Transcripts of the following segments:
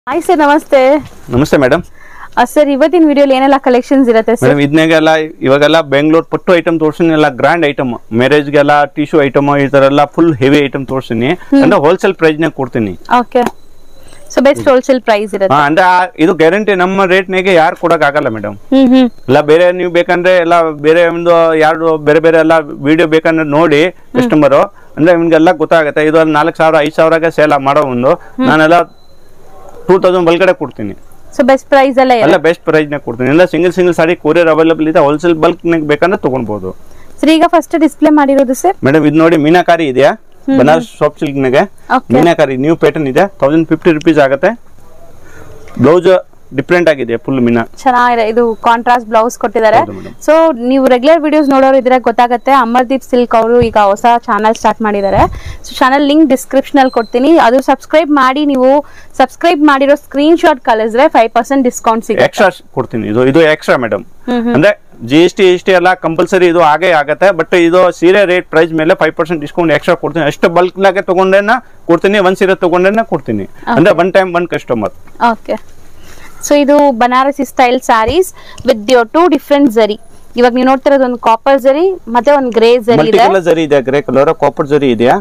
Hi sir, ನಮಸ್ತೆ. ನಮಸ್ತೆ madam. Sir, ಇವತ್ತಿನ ವಿಡಿಯೋಲಿ ಏನೆಲ್ಲ ಕಲೆಕ್ಷನ್ಸ್ ಇರುತ್ತೆ ಸರ್? ಮೇಡಮ್ ಇದನ್ನೆಲ್ಲ ಇವಾಗೆಲ್ಲ ಬೆಂಗಳೂರು ಪಟ್ಟು ಐಟಮ್ ತೋರಿಸ್ತೀನಿ, ಎಲ್ಲ ಗ್ರ್ಯಾಂಡ್ ಐಟಮ್, ಮ್ಯಾರೇಜ್ಗೆಲ್ಲ ಟಿಶ್ಯೂ ಐಟಮ್ ಈ ತರ ಎಲ್ಲ ಫುಲ್ ಹೆವಿ ಐಟಮ್ ತೋರಿಸ್ತೀನಿ. ಅಂದ್ರೆ ಹೋಲ್ಸೇಲ್ ಪ್ರೈಸ್ ನಾಗ ಕೊಡ್ತೀನಿ. Okay, so best wholesale price ಇರುತ್ತೆ. ಅಂದ್ರೆ ಇದು ಗ್ಯಾರಂಟಿ, ನಮ್ಮ ರೇಟ್ ನಾಗೆ ಯಾರು ಕೊಡಕ್ ಆಗಲ್ಲ ಮೇಡಮ್. ಎಲ್ಲ ಬೇರೆ ನೀವು ಬೇಕಂದ್ರೆ ಎಲ್ಲ ಬೇರೆ ಒಂದು ಯಾರು ಬೇರೆ ಬೇರೆ ಎಲ್ಲ ವಿಡಿಯೋ ಬೇಕಂದ್ರೆ ನೋಡಿ ಕಸ್ಟಮರ್ ಅಂದ್ರೆ ನಿಮ್ಗೆಲ್ಲ ಗೊತ್ತಾಗುತ್ತೆ. ಇದು 4,000 5,000ಗೆ ಸೇಲ್ ಮಾಡೋ ಒಂದು ನಾನೆಲ್ಲ 2,000 ಒಳಗಡೆ ಕೊಡ್ತೀನಿ. ಸೊ ಬೆಸ್ಟ್ ಪ್ರೈಸ್ ಎಲ್ಲ ಬೆಸ್ಟ್ ಪ್ರೈಸ್ ನಾಗ ಕೊಡ್ತೀನಿ. ಎಲ್ಲ ಸಿಂಗಲ್ ಸಾರಿ ಕೊರಿಯರ್ ಅವೈಲೇಬಲ್ ಇದೆ. ಹೋಲ್ಸೇಲ್ ಬಲ್ಕ್ ನಾಗ ಬೇಕಂದ್ರೆ ತಗೊಳ್ಬಹುದು. ಸರ್, ಈಗ ಫಸ್ಟ್ ಡಿಸ್ಪ್ಲೇ ಮಾಡಿರೋದು ಸರ್ ಮೇಡಮ್ ಇದು ನೋಡಿ, ಮೀನಾಕಾರಿ ಇದೆಯಾ, ಬನಾರಸ್ ಸಾಫ್ಟ್ ಸಿಲ್ಕ್ ನಾಗೆ ಮೀನಾಕಾರಿ ನ್ಯೂ ಪ್ಯಾಟರ್ನ್ ಇದೆ. 1050 rupees ಆಗುತ್ತೆ. ಬ್ಲೌಸ್ ಡಿಫ್ರೆಂಟ್ ಆಗಿದೆ, ಫುಲ್ ಮೀನಾ ಚೆನ್ನಾಗಿದೆ. ಇದು ಕಾಂಟ್ರಾಸ್ಟ್ ಬ್ಲೌಸ್ ಕೊಟ್ಟಿದ್ದಾರೆ. ಸೊ ನೀವು ರೆಗ್ಯುಲರ್ ವಿಡಿಯೋಸ್ ನೋಡೋರು ಇದ್ರೆ ಗೊತ್ತಾಗುತ್ತೆ. ಅಮರ್ದೀಪ್ ಸಿಲ್ಕ್ ಅವರು ಈಗ ಹೊಸ ಚಾನಲ್ ಸ್ಟಾರ್ಟ್ ಮಾಡಿದ್ದಾರೆ. ಸೊ ಚಾನಲ್ ಲಿಂಕ್ ಡಿಸ್ಕ್ರಿಪ್ಷನ್ ಅಲ್ಲಿ ಕೊಡ್ತೀನಿ. ಅದು ಸಬ್ಸ್ಕ್ರೈಬ್ ಮಾಡಿ. ನೀವು ಸಬ್ಸ್ಕ್ರೈಬ್ ಮಾಡಿರೋ ಸ್ಕ್ರೀನ್ ಶಾಟ್ ಕಳಿಸಿದ್ರೆ 5% ಡಿಸ್ಕೌಂಟ್ ಸಿಗುತ್ತೆ. ಎಕ್ಸ್ಟ್ರಾ ಕೊಡ್ತೀನಿ. ಇದು ಎಕ್ಸ್ಟ್ರಾ ಮೇಡಮ್. ಅಂದ್ರೆ GST ಎಲ್ಲ ಕಂಪಲ್ಸರಿ ಇದು ಆಗೇ ಆಗತ್ತೆ. ಬಟ್ ಇದು ಸೀರೆ ರೇಟ್ ಪ್ರೈಸ್ ಮೇಲೆ 5% ಡಿಸ್ಕೌಂಟ್ ಎಕ್ಸ್ಟ್ರಾ ಕೊಡ್ತೀನಿ. ಎಷ್ಟು ಬಲ್ಕ್ ನಾಗೆ ತಗೊಂಡೇನ ಕೊಡ್ತೀನಿ, ಒಂದ್ ಸೀರೆ ತಗೊಂಡೇನ ಕೊಡ್ತೀನಿ. ಅಂದ್ರೆ one time one customer. Okay, so ಇದು Banarasi style sarees with 2 different ಜರಿ. ಇವಾಗ ನೀವು ನೋಡ್ತಿರೋದು ಒಂದು ಕಾಪರ್ ಜರಿ ಮತ್ತೆ ಒಂದು ಗ್ರೇ ಜರಿ ಇದೆ. ಮಲ್ಟಿ ಜರಿ ಇದೆ, ಗ್ರೇ ಕಲರ್, ಕಾಪರ್ ಜರಿ ಇದೆಯಾ,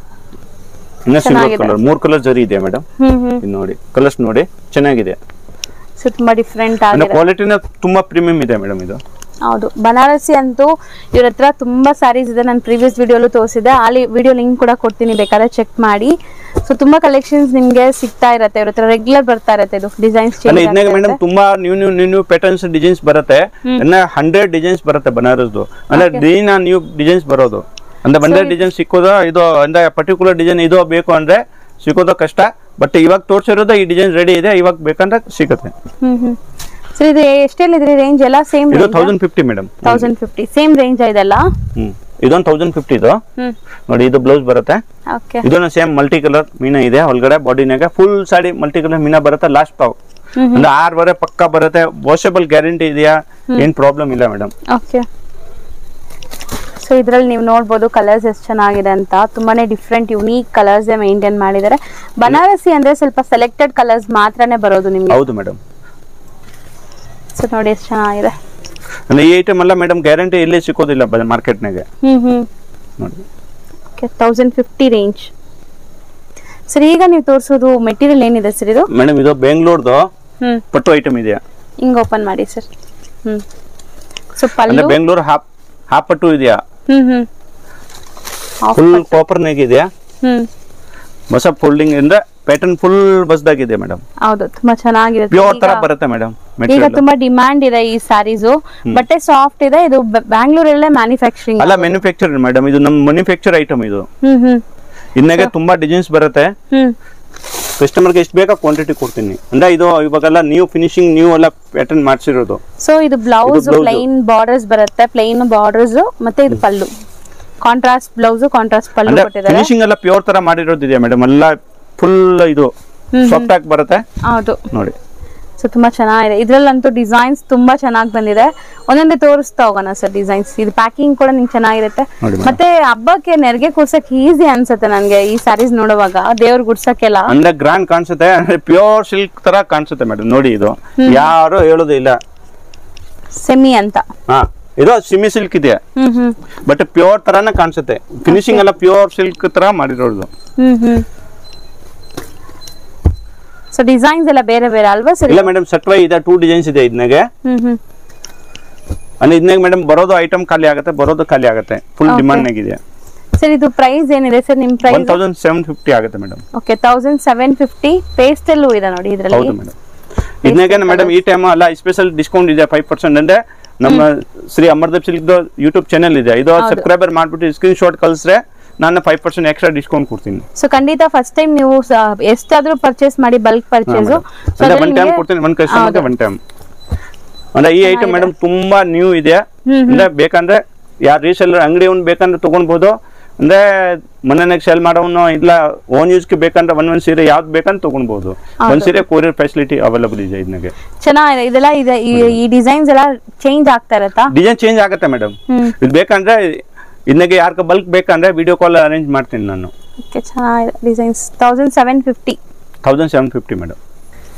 ಇನ್ನ ಸಿಲ್ವರ್ ಕಲರ್, 3 ಕಲರ್ ಜರಿ ಇದೆ ಮೇಡಮ್. ಇದು ನೋಡಿ, ಕಲರ್ಸ್ ನೋಡಿ ಚೆನ್ನಾಗಿದೆ. ಸೊ ತುಂಬಾ ಡಿಫರೆಂಟ್ ಆಗಿದೆ. ಕ್ವಾಲಿಟಿನ ತುಂಬಾ ಪ್ರೀಮಿಯಂ ಇದೆ ಮೇಡಮ್ ಇದು. ಹೌದು, ಬನಾರಸಿ ಅಂತೂ ಇವ್ರ ಹತ್ರ ತುಂಬಾ ಸ್ಯಾರೀಸ್ ಇದೆ. ನಾನು ಪ್ರೀವಿಯಸ್ ವಿಡಿಯೋಲು ತೋರಿಸಿದೆ. ಅಲ್ಲಿ ವಿಡಿಯೋ ಲಿಂಕ್ ಕೂಡ ಕೊಡ್ತೀನಿ, ಬೇಕಾದ್ರೆ ಚೆಕ್ ಮಾಡಿ. ಸೊ ತುಂಬಾ ಕಲೆಕ್ಷನ್ಸ್ ನಿಮ್ಗೆ ಸಿಗ್ತಾ ಇರುತ್ತೆ. ಇವ್ರ ಹತ್ರ ರೆಗ್ಯುಲರ್ ಬರ್ತಾ ಇರುತ್ತೆ. ಇದು ಡಿಸೈನ್ಸ್ ಚೇಂಜ್ ಮೇಡಮ್, ತುಂಬಾ ನ್ಯೂ ಪ್ಯಾಟರ್ನ್ಸ್ ಡಿಸೈನ್ಸ್ ಬರುತ್ತೆ. 100 ಡಿಸೈನ್ಸ್ ಬರುತ್ತೆ ಬನಾರಸ್ದು. ಅಂದ್ರೆ ದಿನ ನ್ಯೂ ಡಿಸೈನ್ಸ್ ಬರೋದು. ಅಂದ್ರೆ 100 ಡಿಸೈನ್ ಸಿಕ್ಕೋದು. ಇದು ಅಂದ್ರೆ ಪರ್ಟಿಕ್ಯುಲರ್ ಡಿಸೈನ್ ಇದು ಬೇಕು ಅಂದ್ರೆ ಸಿಕ್ಕೋದು ಕಷ್ಟ. ಬಟ್ ಇವಾಗ ತೋರಿಸಿರೋದು ಈ ಡಿಸೈನ್ ರೆಡಿ ಇದೆ, ಇವಾಗ ಬೇಕಂದ್ರೆ ಸಿಗುತ್ತೆ. ಸರ್, ಇದು ಎಷ್ಟೆಲ್ಲಿದ್ರಿ ರೇಂಜ್ ಎಲ್ಲ? ಸೇಮ್ ಇದು 1050 ಮೇಡಮ್. 1050 ಸೇಮ್ ರೇಂಜ್ ಇದೆಲ್ಲ. ಇದೊಂದು 1050 ಇದು ನೋಡಿ. ಇದು ಬ್ಲೌಸ್ ಬರುತ್ತೆ. ಓಕೆ, ಇದನ್ನ ಸೇಮ್ ಮಲ್ಟಿ ಕಲರ್ ಮೀನಾ ಇದೆ ಒಳಗಡೆ. ಬಾಡಿನಾಗ ಫುಲ್ ಸಾಡಿ ಮಲ್ಟಿ ಕಲರ್ ಮೀನಾ ಬರುತ್ತೆ. ಲಾಸ್ಟ್ ಪಾವ್ ಅಂದ್ರೆ 6 ವರೆ ಪಕ್ಕ ಬರುತ್ತೆ. ವಾಷಬಲ್ ಗ್ಯಾರಂಟಿ ಇದೆಯಾ, ಏನ್ ಪ್ರಾಬ್ಲಮ್ ಇಲ್ಲ ಮೇಡಮ್. ಓಕೆ, ಸೊ ಇದ್ರಲ್ಲಿ ನೀವು ನೋಡ್ಬೋದು ಕಲರ್ಸ್ ಎಷ್ಟು ಚೆನ್ನಾಗಿದೆ ಅಂತ. ತುಂಬಾನೇ ಡಿಫ್ರೆಂಟ್ ಯುನೀಕ್ ಕಲರ್ಸ್ ಮೇಂಟೈನ್ ಮಾಡಿದ್ದಾರೆ. ಬನಾರಸಿ ಅಂದ್ರೆ ಸ್ವಲ್ಪ ಸೆಲೆಕ್ಟೆಡ್ ಕಲರ್ಸ್ ಮಾತ್ರನೇ ಬರೋದು ನಿಮ್ಗೆ. ಹೌದು ಮೇಡಮ್. ಸೊ ನೋಡಿ ಎಷ್ಟು ಚೆನ್ನಾಗಿದೆ. ಅಂದ್ರೆ ಈ ಐಟಮ್ ಎಲ್ಲ ಮೇಡಮ್ ಗ್ಯಾರಂಟಿ ಎಲ್ಲಿ ಸಿಕ್ಕೋದಿಲ್ಲ ಮಾರ್ಕೆಟ್ ನಾಗೆ. ನೋಡಿ, ಓಕೆ, 1050 ರೇಂಜ್. ಸರ್, ಈಗ ನೀವು ತೋರಿಸೋದು ಮೆಟೀರಿಯಲ್ ಏನಿದೆ ಸರ್? ಇದು ಮೇಡಮ್ ಇದು ಬೆಂಗಳೂರುದು ಪಟ್ಟು ಐಟಮ್ ಇದೆಯಾ, ಹಿಂಗ್ ಓಪನ್ ಮಾಡಿ ಸರ್. ಸೊ ಪಲ್ಲು ಬೆಂಗಳೂರು ಹಾಫ್ ಪಟ್ಟು ಇದೆಯಾ, ಫುಲ್ ಕಾಪರ್ ನಾಗ ಇದೆಯಾ, ಹೊಸ ಫೋಲ್ಡಿಂಗ್ ಅಂದ್ರೆ ಪ್ಯಾಟರ್ನ್ ಫುಲ್ ಬಸ್ದಾಗಿದೆ ಮೇಡಮ್. ಹೌದು, ತುಂಬಾ ಚೆನ್ನಾಗಿದೆ. ಪ್ಯೂರ್ ತರ ಬರುತ್ತೆ ಮೇಡಮ್. ಈಗ ತುಂಬಾ ಡಿಮ್ಯಾಂಡ್ ಇದೆ ಈ ಸ್ಯಾರೀಸ್. ಬಟ್ಟೆ ಸಾಫ್ಟ್ ಇದೆ. ಇದು ಬ್ಯಾಂಗ್ಳೂರಲ್ಲೇ ಮ್ಯಾನುಫ್ಯಾಕ್ಚರಿಂಗ್ ಅಲ್ಲ, ಮ್ಯಾನುಫ್ಯಾಕ್ಚರ್ ಮೇಡಮ್. ಇದು ನಮ್ಮ ಮ್ಯಾನುಫ್ಯಾಕ್ಚರ್ ಐಟಮ್. ಇದು ಇನ್ನಾಗೆ ತುಂಬಾ ಡಿಸೈನ್ಸ್ ಬರುತ್ತೆ. ಕಸ್ಟಮರ್ಗೆ ಎಷ್ಟು ಬೇಕಾ ಕ್ವಾಂಟಿಟಿ ಕೊಡ್ತೀನಿ. ಅಂದ್ರೆ ಇದು ಇವಾಗೆಲ್ಲ ನ್ಯೂ ಫಿನಿಶಿಂಗ್, ನ್ಯೂ ಎಲ್ಲ ಪ್ಯಾಟರ್ನ್ ಮಾಡಿಸಿರೋದು. ಸೊ ಇದು ಬ್ಲೌಸ್ ಪ್ಲೈನ್ ಬಾರ್ಡರ್ಸ್ ಬರುತ್ತೆ. ಪ್ಲೈನ್ ಬಾರ್ಡರ್ಸ್ ಮತ್ತೆ ಇದು ಪಲ್ಲು ಕಾಂಟ್ರಾಸ್ಟ್ ಬ್ಲೌಸ್, ಕಾಂಟ್ರಾಸ್ಟ್ ಪಲ್ಲು ಕೊಟ್ಟಿದ್ದಾರೆ. ಫಿನಿಶಿಂಗ್ ಎಲ್ಲ ಪ್ಯೂರ್ ತರ ಮಾಡಿರೋದಿದೆ ಮೇಡಮ್. ಎಲ್ಲ ಫುಲ್ ಇದು ಸಾಫ್ಟ್ ಆಗಿ ಬರುತ್ತೆ. ಹೌದು ನೋಡಿ. ಸೊ ತುಂಬಾ ಚೆನ್ನಾಗಿದೆ. ಇದ್ರಲ್ಲಂತೂ ಡಿಸೈನ್ಸ್ ತುಂಬಾ ಚೆನ್ನಾಗಿ ಬಂದಿದೆ. ಒಂದೊಂದೇ ತೋರಿಸ್ತಾ ಹೋಗೋಣ ಸರ್ ಡಿಸೈನ್ಸ್. ಇದು ಪ್ಯಾಕಿಂಗ್ ಕೂಡ ನಿಮ್ಗೆ ಚೆನ್ನಾಗಿರುತ್ತೆ. ಮತ್ತೆ ಹಬ್ಬಕ್ಕೆ ನೆರಿಗೆ ಕೂರ್ಸಕ್ ಈಸಿ ಅನ್ಸುತ್ತೆ ನನ್ಗೆ ಈ ಸ್ಯಾರೀಸ್ ನೋಡುವಾಗ. ದೇವ್ರ ಗುಡ್ಸಕ್ಕೆಲ್ಲ ಅಂದ್ರೆ ಗ್ರ್ಯಾಂಡ್ ಕಾಣಿಸುತ್ತೆ. ಅಂದ್ರೆ ಪ್ಯೂರ್ ಸಿಲ್ಕ್ ತರ ಕಾಣಿಸುತ್ತೆ ಮೇಡಮ್. ನೋಡಿ, ಇದು ಯಾರು ಹೇಳೋದಿಲ್ಲ ಸೆಮಿ ಅಂತ. ಇದು ಸಿಮಿ ಸಿಲ್ಕ್ ಇದೆ, ಬಟ್ ಪ್ಯೂರ್ ತರಾನೇ ಕಾಣಿಸುತ್ತೆ. ಫಿನಿಶಿಂಗ್ ಎಲ್ಲ ಪ್ಯೂರ್ ಸಿಲ್ಕ್ ತರ ಮಾಡಿರೋದು. ಸೊ ಡಿಸೈನ್ಸ್ ಎಲ್ಲ ಬೇರೆ ಬೇರೆ ಅಲ್ವಾ ಸರ್? ಇಲ್ಲ ಮೇಡಮ್, ಸಟ್ವೈ ಇದೆ. 2 ಡಿಸೈನ್ಸ್ ಇದೆ ಇದನ್ನಾಗೆ. ಅಂದ್ರೆ ಇದನ್ನಾಗ ಮೇಡಮ್ ಬರೋದು ಐಟಮ್ ಖಾಲಿ ಆಗುತ್ತೆ, ಬರೋದು ಖಾಲಿ ಆಗುತ್ತೆ. ಫುಲ್ ಡಿಮಾಂಡ್ ನಾಗಿದೆ ಸರ್. ಇದು ಪ್ರೈಸ್ ಏನಿದೆ ಸರ್? ನಿಮ್ ಪ್ರೈಸ್ 1750 ಆಗುತ್ತೆ ಮೇಡಮ್. ಓಕೆ, 1750. ಪೇಸ್ಟಲ್ ಇದೆ ನೋಡಿ ಇದರಲ್ಲಿ. ಹೌದು ಮೇಡಮ್. ಇದನ್ನಾಗೆ ಮೇಡಮ್ ಈ ಟೈಮ್ ಅಲ್ಲ ಸ್ಪೆಷಲ್ ಡಿಸ್ಕೌಂಟ್ ಇದೆ 5%. ಅಂದ್ರೆ ನಮ್ಮ Shri Amardeep Silk YouTube channel ಇದೆ. ಇದು ಸಬ್ಸ್ಕ್ರೈಬರ್ ಮಾಡ್ಬಿಟ್ಟು ಸ್ಕ್ರೀನ್ ಶಾಟ್ ಕಳಿಸ್ರೆ ನಾನು 5% ಎಕ್ಸ್ಟ್ರಾ ಡಿಸ್ಕೌಂಟ್ ಕೊಡ್ತೀನಿ. ಸೊ ಖಂಡಿತ ಫಸ್ಟ್ ಟೈಮ್ ನೀವು ಎಷ್ಟಾದ್ರೂ ಪರ್ಚೇಸ್ ಮಾಡಿ, ಬಲ್ಕ್ ಪರ್ಚೇಸ್ ಒನ್ ಟೈಮ್ ಕೊಡ್ತೀನಿ. ಒನ್ ಕಸ್ಟಮರ್ಗೆ ಒನ್ ಟೈಮ್. ಅಂದ್ರೆ ಈ ಐಟಮ್ ಮೇಡಮ್ ತುಂಬಾ ನ್ಯೂ ಇದೆ. ಅಂದ್ರೆ ಬೇಕಂದ್ರೆ ಯಾರು ರೀಸೆಲ್ಲರ್ ಅಂಗಡಿ ಬೇಕಂದ್ರೆ ತಗೊಳ್ಬಹುದು. ಅಂದ್ರೆ ಮನೆಯಾಗ ಸೇಲ್ ಮಾಡೋನು ಇಲ್ಲ, ಓನ್ ಯೂಸ್ಗೆ ಬೇಕಂದ್ರೆ ಒಂದ್ ಸೀರೆ ಯಾವ್ದು ಬೇಕಂತ ತಗೊಳ್ಬಹುದು. ಒಂದ್ ಸೀರೆ ಕೊರಿಯರ್ ಫೆಸಿಲಿಟಿ ಅವೈಲೇಬಲ್ ಇದೆ. ಇದನ್ನಾಗೆ ಚೆನ್ನಾಗಿದೆ. ಇದೆಲ್ಲ ಇದೆ. ಈ ಡಿಸೈನ್ಸ್ ಎಲ್ಲ ಚೇಂಜ್ ಆಗ್ತಾ ಇರತ್ತಾ? ಡಿಸೈನ್ ಚೇಂಜ್ ಆಗುತ್ತೆ ಮೇಡಮ್. ಇದು ಬೇಕಂದ್ರೆ ಇದನ್ನಾಗೆ ಯಾರ್ಗ ಬಲ್ಕ್ ಬೇಕಂದ್ರೆ ವಿಡಿಯೋ ಕಾಲ್ ಅರೇಂಜ್ ಮಾಡ್ತೀನಿ ನಾನು. ಓಕೆ, ಚೆನ್ನಾಗಿದೆ ಡಿಸೈನ್ಸ್. 1750 1750 ಮೇಡಮ್.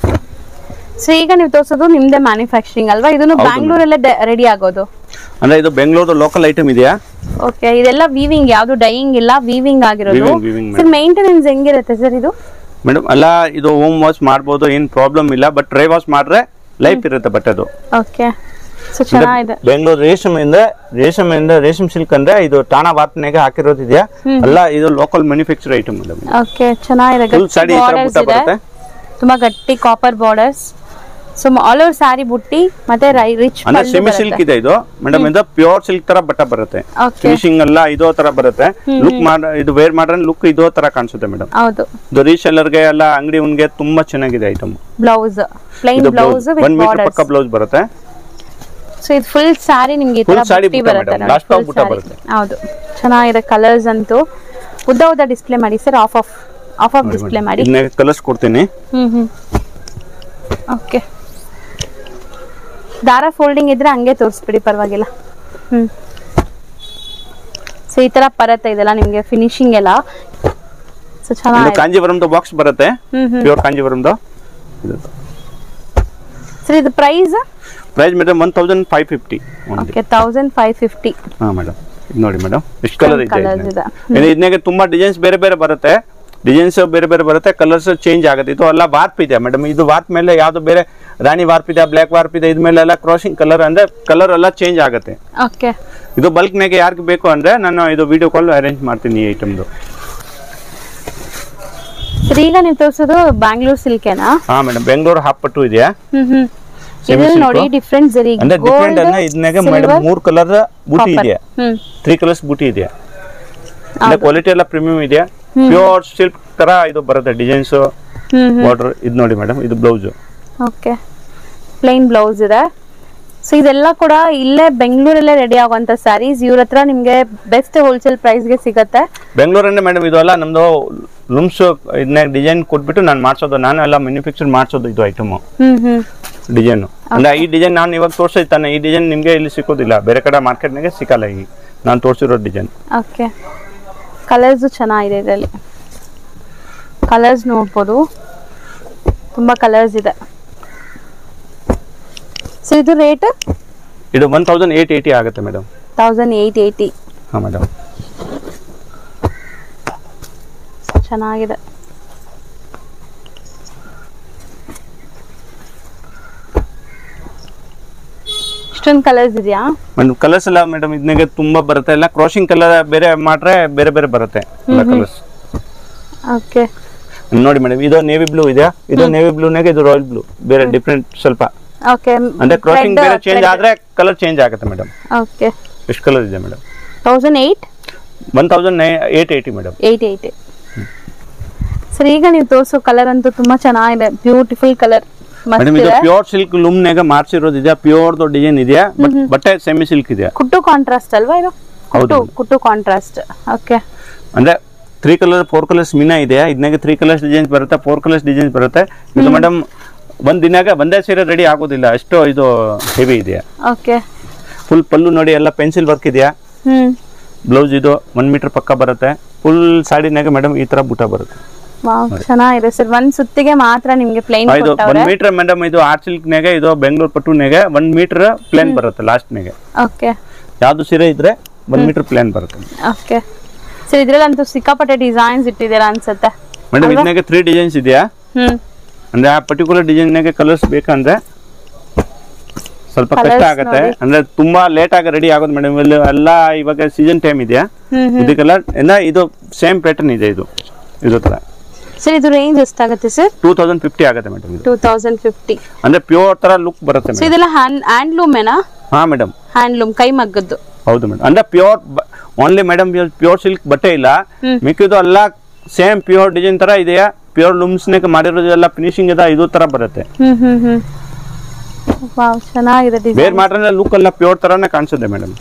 ಸೊ ಈಗ ನೀವು ತೋರಿಸೋದು ನಿಮ್ದೇ ಮ್ಯಾನುಫ್ಯಾಕ್ಚರಿಂಗ್ ಅಲ್ವಾ? ಇದನ್ನು ಬ್ಯಾಂಗ್ಳೂರಲ್ಲೇ ರೆಡಿ ಆಗೋದು? ಅಂದ್ರೆ ಇದು ಬೆಂಗಳೂರು ಲೋಕಲ್ ಐಟಮ್ ಇದೆಯಾ? ಓಕೆ, ಇದೆಲ್ಲ ವೀವಿಂಗ್, ಯಾವುದು ಡೈಯಿಂಗ್ ಇಲ್ಲ, ವೀವಿಂಗ್ ಆಗಿರೋದು. ಸರ್ ಮೇಂಟೆನೆನ್ಸ್ ಹೆಂಗಿರುತ್ತೆ ಸರ್ ಇದು? ಮೇಡಮ್ ಅಲ್ಲ, ಇದು ಹೋಮ್ ವಾಶ್ ಮಾಡ್ಬೋದು, ಏನ್ ಪ್ರಾಬ್ಲಮ್ ಇಲ್ಲ. ಬಟ್ ಡ್ರೈ ವಾಶ್ ಮಾಡ್ರೆ ಲೈಫ್ ಇರುತ್ತೆ ಬಟ್ಟೆದು. ಓಕೆ, ಸೊ ಚೆನ್ನಾಗಿದೆ. ಬೆಂಗಳೂರು ರೇಷಮ್ ಸಿಲ್ಕ್ ಅಂದ್ರೆ ಇದು ಟಾಣಾ ವಾರ್ಪನೆಗೆ ಹಾಕಿರೋದಿದೆಯಾ ಅಲ್ಲ, ಇದು local manufacture item madam. Okay, ಚೆನ್ನಾಗಿದೆ. ಸಾಡಿ ಈ ತರ ಬುಟ್ಟ ಬರುತ್ತೆ, ತುಂಬಾ ಗಟ್ಟಿ copper borders. So all over sari ಬುಟ್ಟಿ ಮತ್ತೆ ರಿಚ್ ಅಂದ್ರೆ ಸೆಮಿ ಸಿಲ್ಕ್ ಇದೆ ಇದು ಮೇಡಮ್. ಇದು ಪ್ಯೂರ್ ಸಿಲ್ಕ್ ತರ ಬಟ್ಟ ಬರುತ್ತೆ, ಫಿನಿಶಿಂಗ್ ಎಲ್ಲ ಇದೋ ತರ ಬರುತ್ತೆ. ಲುಕ್ ಇದು ವೇರ್ ಮಾಡ್ರೆ ಲುಕ್ ಇದೋ ತರ ಕಾಣಿಸುತ್ತೆ ಮೇಡಮ್. ಹೌದು, ಇದು ರೀಸೆಲ್ಲರ್ ಗೆ ಎಲ್ಲ ಅಂಗಡಿ ಉನ್ಗೆ ತುಂಬಾ ಚೆನ್ನಾಗಿದೆ item. Blouse plain blouse with 1 metre ಪಕ್ಕ ಬ್ಲೌಸ್ ಬರುತ್ತೆ. ಸೊ ಇದು ಫುಲ್ ಸಾರಿ ನಿಮಗೆ ಈ ತರ ಬುಟ್ಟಿ ಬರುತ್ತೆ, ಲಾಸ್ಟ್ ಆಫ್ ಬುಟ್ಟ ಬರುತ್ತೆ. ಹೌದು, ಚೆನ್ನಾಗಿದೆ. ಕಲರ್ಸ್ ಅಂತೂ ಉದ್ದ ಡಿಸ್ಪ್ಲೇ ಮಾಡಿ ಸರ್, ಆಫ್ ಡಿಸ್ಪ್ಲೇ ಮಾಡಿ. ಇದನ್ನ ಕಲರ್ಸ್ ಕೊಡ್ತೀನಿ. ಓಕೆ, ದಾರ ಫೋಲ್ಡಿಂಗ್ ಇದ್ರೆ ಹಂಗೆ ತೋರಿಸ್ಬಿಡಿ, ಪರವಾಗಿಲ್ಲ. ಸೊ ಈ ತರ ಬರುತ್ತೆ ಇದೆಲ್ಲ ನಿಮ್ಗೆ ಫಿನಿಶಿಂಗ್ ಎಲ್ಲ. ಸೊ ಚೆನ್ನಾಗಿದೆ. ಕಾಂಜೀವರಂದು ಬಾಕ್ಸ್ ಬರುತ್ತೆ, ಪ್ಯೂರ್ ಕಾಂಜೀವರಂದು. ಸರ್ ಇದು ಪ್ರೈಸ್ ಮೇಡಮ್ 1550. ಓಕೆ, 1550. ಹಾ ಮೇಡಮ್, ಇದು ನೋಡಿ ಮೇಡಮ್ ಎಷ್ಟು ಕಲರ್ ಇದೆ. ಇದನ್ನೇ ತುಂಬಾ ಡಿಸೈನ್ಸ್ ಬೇರೆ ಬೇರೆ ಬರುತ್ತೆ, ಕಲರ್ಸ್ ಚೇಂಜ್ ಆಗುತ್ತೆ. ಇದು ಎಲ್ಲ ವಾರ್ಪ್ ಇದೆ ಮೇಡಮ್. ಇದು ವಾರ್ಪ್ ಮೇಲೆ ಯಾವ್ದು ಬೇರೆ ರಾಣಿ ವಾರ್ಪ್ ಇದೆ, ಬ್ಲಾಕ್ ವಾರ್ಪ್ ಇದೆ, ಇದ್ಮೇಲೆ ಎಲ್ಲ ಕ್ರಾಸಿಂಗ್ ಕಲರ್ ಅಂದ್ರೆ ಕಲರ್ ಎಲ್ಲ ಚೇಂಜ್ ಆಗುತ್ತೆ. ಓಕೆ, ಇದು ಬಲ್ಕ್ ನಾಗೆ ಯಾರಿಗೆ ಬೇಕು ಅಂದ್ರೆ ನಾನು ಇದು ವಿಡಿಯೋ ಕಾಲ್ ಅರೇಂಜ್ ಮಾಡ್ತೀನಿ ಈ ಐಟಮ್ದು. ಈಗ ನೀವು ತೋರಿಸೋದು ಬ್ಯಾಂಗ್ಳೂರ್ ಸಿಲ್ಕೇನಾ? ಹಾ ಮೇಡಮ್, ಬೆಂಗಳೂರು ಹಾಫ್ಪಟ್ಟು ಇದೆಯಾ. ಇದ್ರಲ್ಲಿ ನೋಡಿ ಡಿಫರೆಂಟ್ ಜರಿ ಅಂದ್ರೆ ಡಿಫರೆಂಟ್ ಅಂದ್ರೆ ಇದನ್ನೇ ಮೇಡಮ್ 3 ಕಲರ್ ಬೂಟಿ ಇದೆ, 3 ಕಲರ್ಸ್ ಬೂಟಿ ಇದೆ. ಅಂದ್ರೆ ಕ್ವಾಲಿಟಿ ಎಲ್ಲ ಪ್ರೀಮಿಯಂ ಇದೆ, ಪ್ಯೂರ್ ಸಿಲ್ಕ್ ತರ ಇದು ಬರುತ್ತೆ ಡಿಸೈನ್ಸ್ ಬಾರ್ಡರ್. ಇದು ನೋಡಿ ಮೇಡಮ್, ಇದು ಬ್ಲೌಸ್. ಓಕೆ, ಪ್ಲೇನ್ ಬ್ಲೌಸ್ ಇದೆ. ಸೊ ಇದೆಲ್ಲ ಕೂಡ ಇಲ್ಲೇ ಬೆಂಗಳೂರಲ್ಲೇ ರೆಡಿ ಆಗುವಂತ ಸ್ಯಾರೀಸ್. ಇವ್ರ ಹತ್ರ ನಿಮ್ಗೆ ಬೆಸ್ಟ್ ಹೋಲ್ಸೇಲ್ ಪ್ರೈಸ್ ಗೆ ಸಿಗುತ್ತೆ ಬೆಂಗಳೂರನ್ನೇ ಮೇಡಮ್. ಇದು ಎಲ್ಲ ನಮ್ದು ಲೂಮ್ಸ್ ಇದನ್ನ ಡಿಸೈನ್ ಕೊಟ್ಬಿಟ್ಟು ನಾನು ಮಾಡ್ಸೋದು, ನಾನು ಎಲ್ಲ ಮ್ಯಾನುಫ್ಯಾಕ್ಚರ್ ಮಾಡ್ಸೋದು ಇದು ಐಟಮ್ ಡಿಸೈನ್. ಅಂದ್ರೆ ಈ ಡಿಸೈನ್ ನಾನು ಇವಾಗ ತೋರಿಸ್ತಾನೆ, ಈ ಡಿಸೈನ್ ನಿಮ್ಗೆ ಇಲ್ಲಿ ಸಿಕ್ಕೋದಿಲ್ಲ, ಬೇರೆ ಕಡೆ ಮಾರ್ಕೆಟ್ ನಾಗೆ ಸಿಕ್ಕಲ್ಲ ಈ ನಾನು ತೋರಿಸಿರೋ ಡಿಸೈನ್. ಓಕೆ, ಕಲರ್ಸ್ ಚೆನ್ನಾಗಿದೆ ಇದರಲ್ಲಿ, ಕಲರ್ಸ್ ನೋಡ್ಬೋದು, ತುಂಬಾ ಕಲರ್ಸ್ ಇದೆ. ಸೊ ಇದು ರೇಟ್ ಇದು 1880 ಆಗುತ್ತೆ ಮೇಡಮ್. 1880. ಹಾ ಮೇಡಮ್, ಚೆನ್ನಾಗಿದೆ. ಇಷ್ಟೊಂದು ಕಲರ್ಸ್ ಇದೆಯಾ ಮೇಡಮ್? ಕಲರ್ಸ್ ಎಲ್ಲ ಮೇಡಮ್ ಇದನ್ನೇ ತುಂಬಾ ಬರುತ್ತೆ, ಎಲ್ಲ ಕ್ರಾಸಿಂಗ್ ಕಲರ್ ಬೇರೆ ಮಾಡ್ರೆ ಬೇರೆ ಬೇರೆ ಬರುತ್ತೆ ಕಲರ್ಸ್. ಓಕೆ, ನೋಡಿ ಮೇಡಮ್, ಇದು ನೇವಿ ಬ್ಲೂ ಇದೆ, ಇದು ನೇವಿ ಬ್ಲೂ ನಾಗೆ ಇದು ರಾಯಲ್ ಬ್ಲೂ, ಬೇರೆ ಡಿಫರೆಂಟ್ ಸ್ವಲ್ಪ. ಓಕೆ, ಅಂದ್ರೆ ಕ್ರಾಸಿಂಗ್ ಬೇರೆ ಚೇಂಜ್ ಆದ್ರೆ ಕಲರ್ ಚೇಂಜ್ ಆಗುತ್ತೆ ಮೇಡಮ್. ಓಕೆ, ಎಷ್ಟು ಕಲರ್ ಇದೆ ಮೇಡಮ್? 1880 ಮೇಡಮ್. 880. ಸರ್ ಈಗ ನೀವು ತೋರಿಸೋ ಕಲರ್ ಅಂತೂ ತುಂಬಾ ಚೆನ್ನಾಗಿದೆ, ಬ್ಯೂಟಿಫುಲ್ ಕಲರ್. ಮೇಡಮ್ ಇದು ಪ್ಯೂರ್ ಸಿಲ್ಕ್ ಲೂಮ್ ನಾಗ ಮಾಡ್ಸಿರೋದು ಇದೆ, ಪ್ಯೂರ್ ಡಿಸೈನ್ ಇದೆ, ಬಟ್ಟೆ ಸೆಮಿ ಸಿಲ್ಕ್ ಇದೆ. ಕುಟ್ಟು ಕಾಂಟ್ರಾಸ್ಟ್ ಅಲ್ವಾ ಇದು? ಕುಟ್ಟು ಕಾಂಟ್ರಾಸ್ಟ್. ಓಕೆ, ಅಂದ್ರೆ 3 ಕಲರ್ 4 ಕಲರ್ಸ್ ಮೀನಾ ಇದೆ. ಇದನ್ನಾಗ 3 ಕಲರ್ಸ್ ಡಿಸೈನ್ಸ್ ಬರುತ್ತೆ, 4 ಕಲರ್ಸ್ ಡಿಸೈನ್ಸ್ ಬರುತ್ತೆ. ಇದು ಮೇಡಮ್ ಒಂದ್ ದಿನಾಗ ಒಂದೇ ಸೀರೆ ರೆಡಿ ಆಗೋದಿಲ್ಲ, ಅಷ್ಟು ಇದು ಹೆವಿ ಇದೆ. ಓಕೆ, ಫುಲ್ ಪಲ್ಲು ನೋಡಿ ಎಲ್ಲ ಪೆನ್ಸಿಲ್ ವರ್ಕ್ ಇದೆಯಾ. ಬ್ಲೌಸ್ ಇದು 1 ಮೀಟರ್ ಪಕ್ಕ ಬರುತ್ತೆ. ಫುಲ್ ಸಾಡಿನಾಗ ಮೇಡಮ್ ಈ ತರ ಬುಟ್ಟ ಬರುತ್ತೆ. ವಾವ್, ಚೆನ್ನಾಗಿದೆ ಸರ್. ಒಂದ್ ಸುತ್ತಿಗೆ ಮಾತ್ರ ನಿಮಗೆ ಪ್ಲೇನ್ ಇದು 1 ಮೀಟರ್ ಮೇಡಮ್. ಇದು ಆರ್ಟ್ ಸಿಲ್ಕ್ ನಾಗ, ಇದು ಬೆಂಗಳೂರು ಪಟ್ಟು ನಾಗ 1 ಮೀಟರ್ ಪ್ಲೇನ್ ಬರುತ್ತೆ ಲಾಸ್ಟ್ ನಾಗ. ಓಕೆ, ಯಾವ್ದು ಸೀರೆ ಇದ್ರೆ 1 ಮೀಟರ್ ಪ್ಲೇನ್ ಬರುತ್ತೆ. ಓಕೆ ಸರ್, ಇದ್ರಲ್ಲಂತೂ ಸಿಕ್ಕಾಪಟ್ಟೆ ಡಿಸೈನ್ಸ್ ಇಟ್ಟಿದ್ದೀರಾ ಅನ್ಸುತ್ತೆ ಮೇಡಮ್. ಇದನ್ನಾಗ 3 ಡಿಸೈನ್ಸ್ ಇದೆಯಾ. ಅಂದ್ರೆ ಆ ಪರ್ಟಿಕ್ಯುಲರ್ ಡಿಸೈನ್ ನಾಗ ಕಲರ್ಸ್ ಬೇಕಂದ್ರೆ ಸ್ವಲ್ಪ ಕಷ್ಟ ಆಗುತ್ತೆ, ಅಂದ್ರೆ ತುಂಬಾ ಲೇಟ್ ಆಗಿ ರೆಡಿ ಆಗೋದು ಮೇಡಮ್. ಎಲ್ಲ ಇವಾಗ ಸೀಸನ್ ಟೈಮ್ ಇದೆಯಾ, ಇದಕ್ಕೆಲ್ಲ ಇದು ಸೇಮ್ ಪ್ಯಾಟರ್ನ್ ಇದೆ. ಇದು ತರ ಸರ್. ಇದು ರೇಂಜ್ ಎಷ್ಟಾಗುತ್ತೆ ಸರ್? 2050 ಆಗುತ್ತೆ ಮೇಡಮ್. 2050 ಅಂದ್ರೆ ಪ್ಯೂರ್ ತರ ಲುಕ್ ಬರುತ್ತೆ ಮೇಡಮ್. ಇದೆಲ್ಲ ಹ್ಯಾಂಡ್ಲೂಮ್ ಏನಾ? ಹಾ ಮೇಡಮ್, ಹ್ಯಾಂಡ್ಲೂಮ್, ಕೈ ಮಗ್ಗದ್ದು. ಹೌದು ಮೇಡಮ್. ಅಂದ್ರೆ pure only madam, pure silk ಬಟ್ಟೆ ಇಲ್ಲ, ಮಿಕ್ಕಿದು ಎಲ್ಲ ಸೇಮ್ ಪ್ಯೂರ್ ಡಿಸೈನ್ ತರ ಇದೆಯಾ. ಪ್ಯೂರ್ ಲೂಮ್ಸ್ ಮಾಡಿರೋದು ಎಲ್ಲ ಫಿನಿಶಿಂಗ್ ಇದೆ, ಇದು ತರ ಬರುತ್ತೆ. ವಾವ್, ಚೆನ್ನಾಗಿದೆ ಡಿಸೈನ್. ಬೇರೆ ಮಾಡ್ರೆ ಲುಕ್ ಎಲ್ಲ ಪ್ಯೂರ್ ತರಾನೇ ಕಾಣಿಸುತ್ತೆ ಮೇಡಮ್.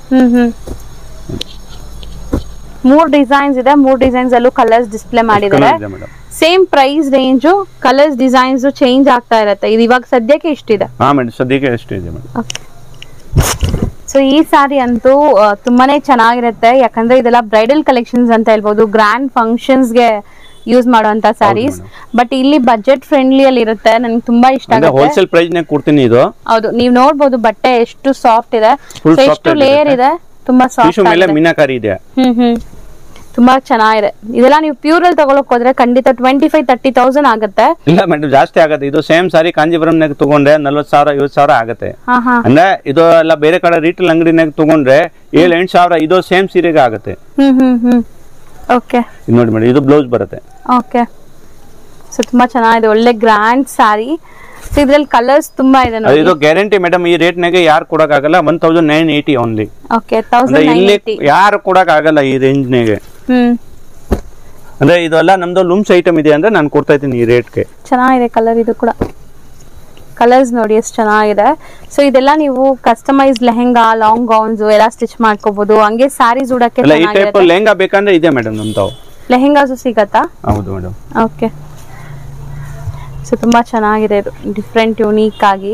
3 ಡಿಸೈನ್ಸ್ ಇದೆ, 3 ಡಿಸೈನ್ಸ್ ಅಲ್ಲೂ ಕಲರ್ಸ್ ಡಿಸ್ಪ್ಲೇ ಮಾಡಿದ್ದಾರೆ. Same price range, colours designs change ಆಗ್ತಾ ಇರುತ್ತೆ. ಇದು ಇವಾಗ ಸದ್ಯಕ್ಕೆ ಇಷ್ಟಿದೆ. ಹಾ ಮೇಡಮ್, ಸದ್ಯಕ್ಕೆ ಎಷ್ಟು ಇದೆ ಮೇಡಮ್. ಸೊ ಈ ಸಾರಿ ಅಂತೂ ತುಂಬಾನೇ ಚೆನ್ನಾಗಿರುತ್ತೆ, ಯಾಕಂದ್ರೆ ಇದೆಲ್ಲ ಬ್ರೈಡಲ್ ಕಲೆಕ್ಷನ್ಸ್ ಅಂತ ಹೇಳ್ಬೋದು. ಗ್ರ್ಯಾಂಡ್ ಫಂಕ್ಷನ್ಸ್ಗೆ ಯೂಸ್ ಮಾಡುವಂತ ಸ್ಯಾರೀಸ್. ಬಟ್ ಇಲ್ಲಿ ಬಜೆಟ್ ಫ್ರೆಂಡ್ಲಿ ಅಲ್ಲಿ ಇರುತ್ತೆ, ನನಗೆ ತುಂಬಾ ಇಷ್ಟ ಆಗುತ್ತೆ. ಹೋಲ್ಸೇಲ್ ಪ್ರೈಸ್ ನಾಗ ಕೊಡ್ತೀನಿ ಇದು. ಹೌದು, ನೀವು ನೋಡಬಹುದು ಬಟ್ಟೆ ಎಷ್ಟು ಸಾಫ್ಟ್ ಇದೆ, ಎಷ್ಟು ಲೇಯರ್ ಇದೆ, ತುಂಬಾ ಸಾಫ್ಟ್ ಮೇಲೆ ಮೀನಾಕಾರಿ ಇದೆ. ತುಂಬಾ ಚೆನ್ನಾಗಿದೆ. ಇದೆಲ್ಲ ನೀವು ಪ್ಯೂರ್ ಅಲ್ಲಿ ತಗೊಳಕ್ ಹೋದ್ರೆ ಖಂಡಿತ 25,000-30,000 ಆಗುತ್ತೆ. ಇಲ್ಲ ಮೇಡಮ್, ಜಾಸ್ತಿ ಆಗುತ್ತೆ. ಇದು ಸೇಮ್ ಸಾರಿ ಕಾಂಜಿಪುರಂನಾಗ ತಗೊಂಡ್ರೆ 40,000 50,000 ಆಗುತ್ತೆ. ಅಂದ್ರೆ ಇದು ಎಲ್ಲ ಬೇರೆ ಕಡೆ ರೀಟೇಲ್ ಅಂಗಡಿನಾಗ ತಗೊಂಡ್ರೆ 7-8 ಸಾವಿರ ಇದು ಸೇಮ್ ಸೀರೆಗೆ ಆಗುತ್ತೆ. ಓಕೆ, ಇದು ನೋಡಿ ಮೇಡಮ್, ಇದು ಬ್ಲೌಸ್ ಬರುತ್ತೆ. ಓಕೆ, ಸೊ ತುಂಬಾ ಚೆನ್ನಾಗಿದೆ, ಒಳ್ಳೆ ಗ್ರ್ಯಾಂಡ್ ಸಾರಿ. ಸೊ ಇದ್ರಲ್ಲಿ ಕಲರ್ಸ್ ತುಂಬಾ ಇದೆ ನೋಡಿ. ಇದು ಗ್ಯಾರಂಟಿ ಮೇಡಮ್, ಈ ರೇಟ್ ನಾಗೆ ಯಾರು ಕೊಡಕ್ ಆಗಲ್ಲ. 1980 ಓನ್ಲಿ. ಓಕೆ, 1980 ಯಾರು ಕೊಡಕ್ ಆಗಲ್ಲ ಈ ರೇಂಜ್ ನಾಗೆ. ಅಂದ್ರೆ ಇದೆಲ್ಲ ನಮ್ದು ಲೂಮ್ಸ್ ಐಟಮ್ ಇದೆ ಅಂದ್ರೆ ನಾನು ಕೊಡ್ತಾ ಇದ್ದೀನಿ ಈ ರೇಟ್ಗೆ. ಚೆನ್ನಾಗಿದೆ ಕಲರ್, ಇದು ಕೂಡ ಕಲರ್ಸ್ ನೋಡಿ ಎಷ್ಟು ಚೆನ್ನಾಗಿದೆ. ಸೊ ಇದೆಲ್ಲ ನೀವು ಕಸ್ಟಮೈಸ್ ಲೆಹೆಂಗಾ, ಲಾಂಗ್ ಗೌನ್ಸ್ ಎಲ್ಲ ಸ್ಟಿಚ್ ಮಾಡ್ಕೋಬಹುದು. ಹಂಗೆ ಸ್ಯಾರೀಸ್ ಉಡಕ್ಕೆ ಈ ಟೈಪ್ ಲೆಹಂಗಾ ಬೇಕಂದ್ರೆ ಇದೆ ಮೇಡಮ್ ನಮ್ದು. ಲೆಹೆಂಗಾಸು ಸಿಗತ್ತಾ? ಹೌದು ಮೇಡಮ್. ಓಕೆ, ಸೊ ತುಂಬಾ ಚೆನ್ನಾಗಿದೆ, ಇದು ಡಿಫ್ರೆಂಟ್ ಯೂನಿಕ್ ಆಗಿ.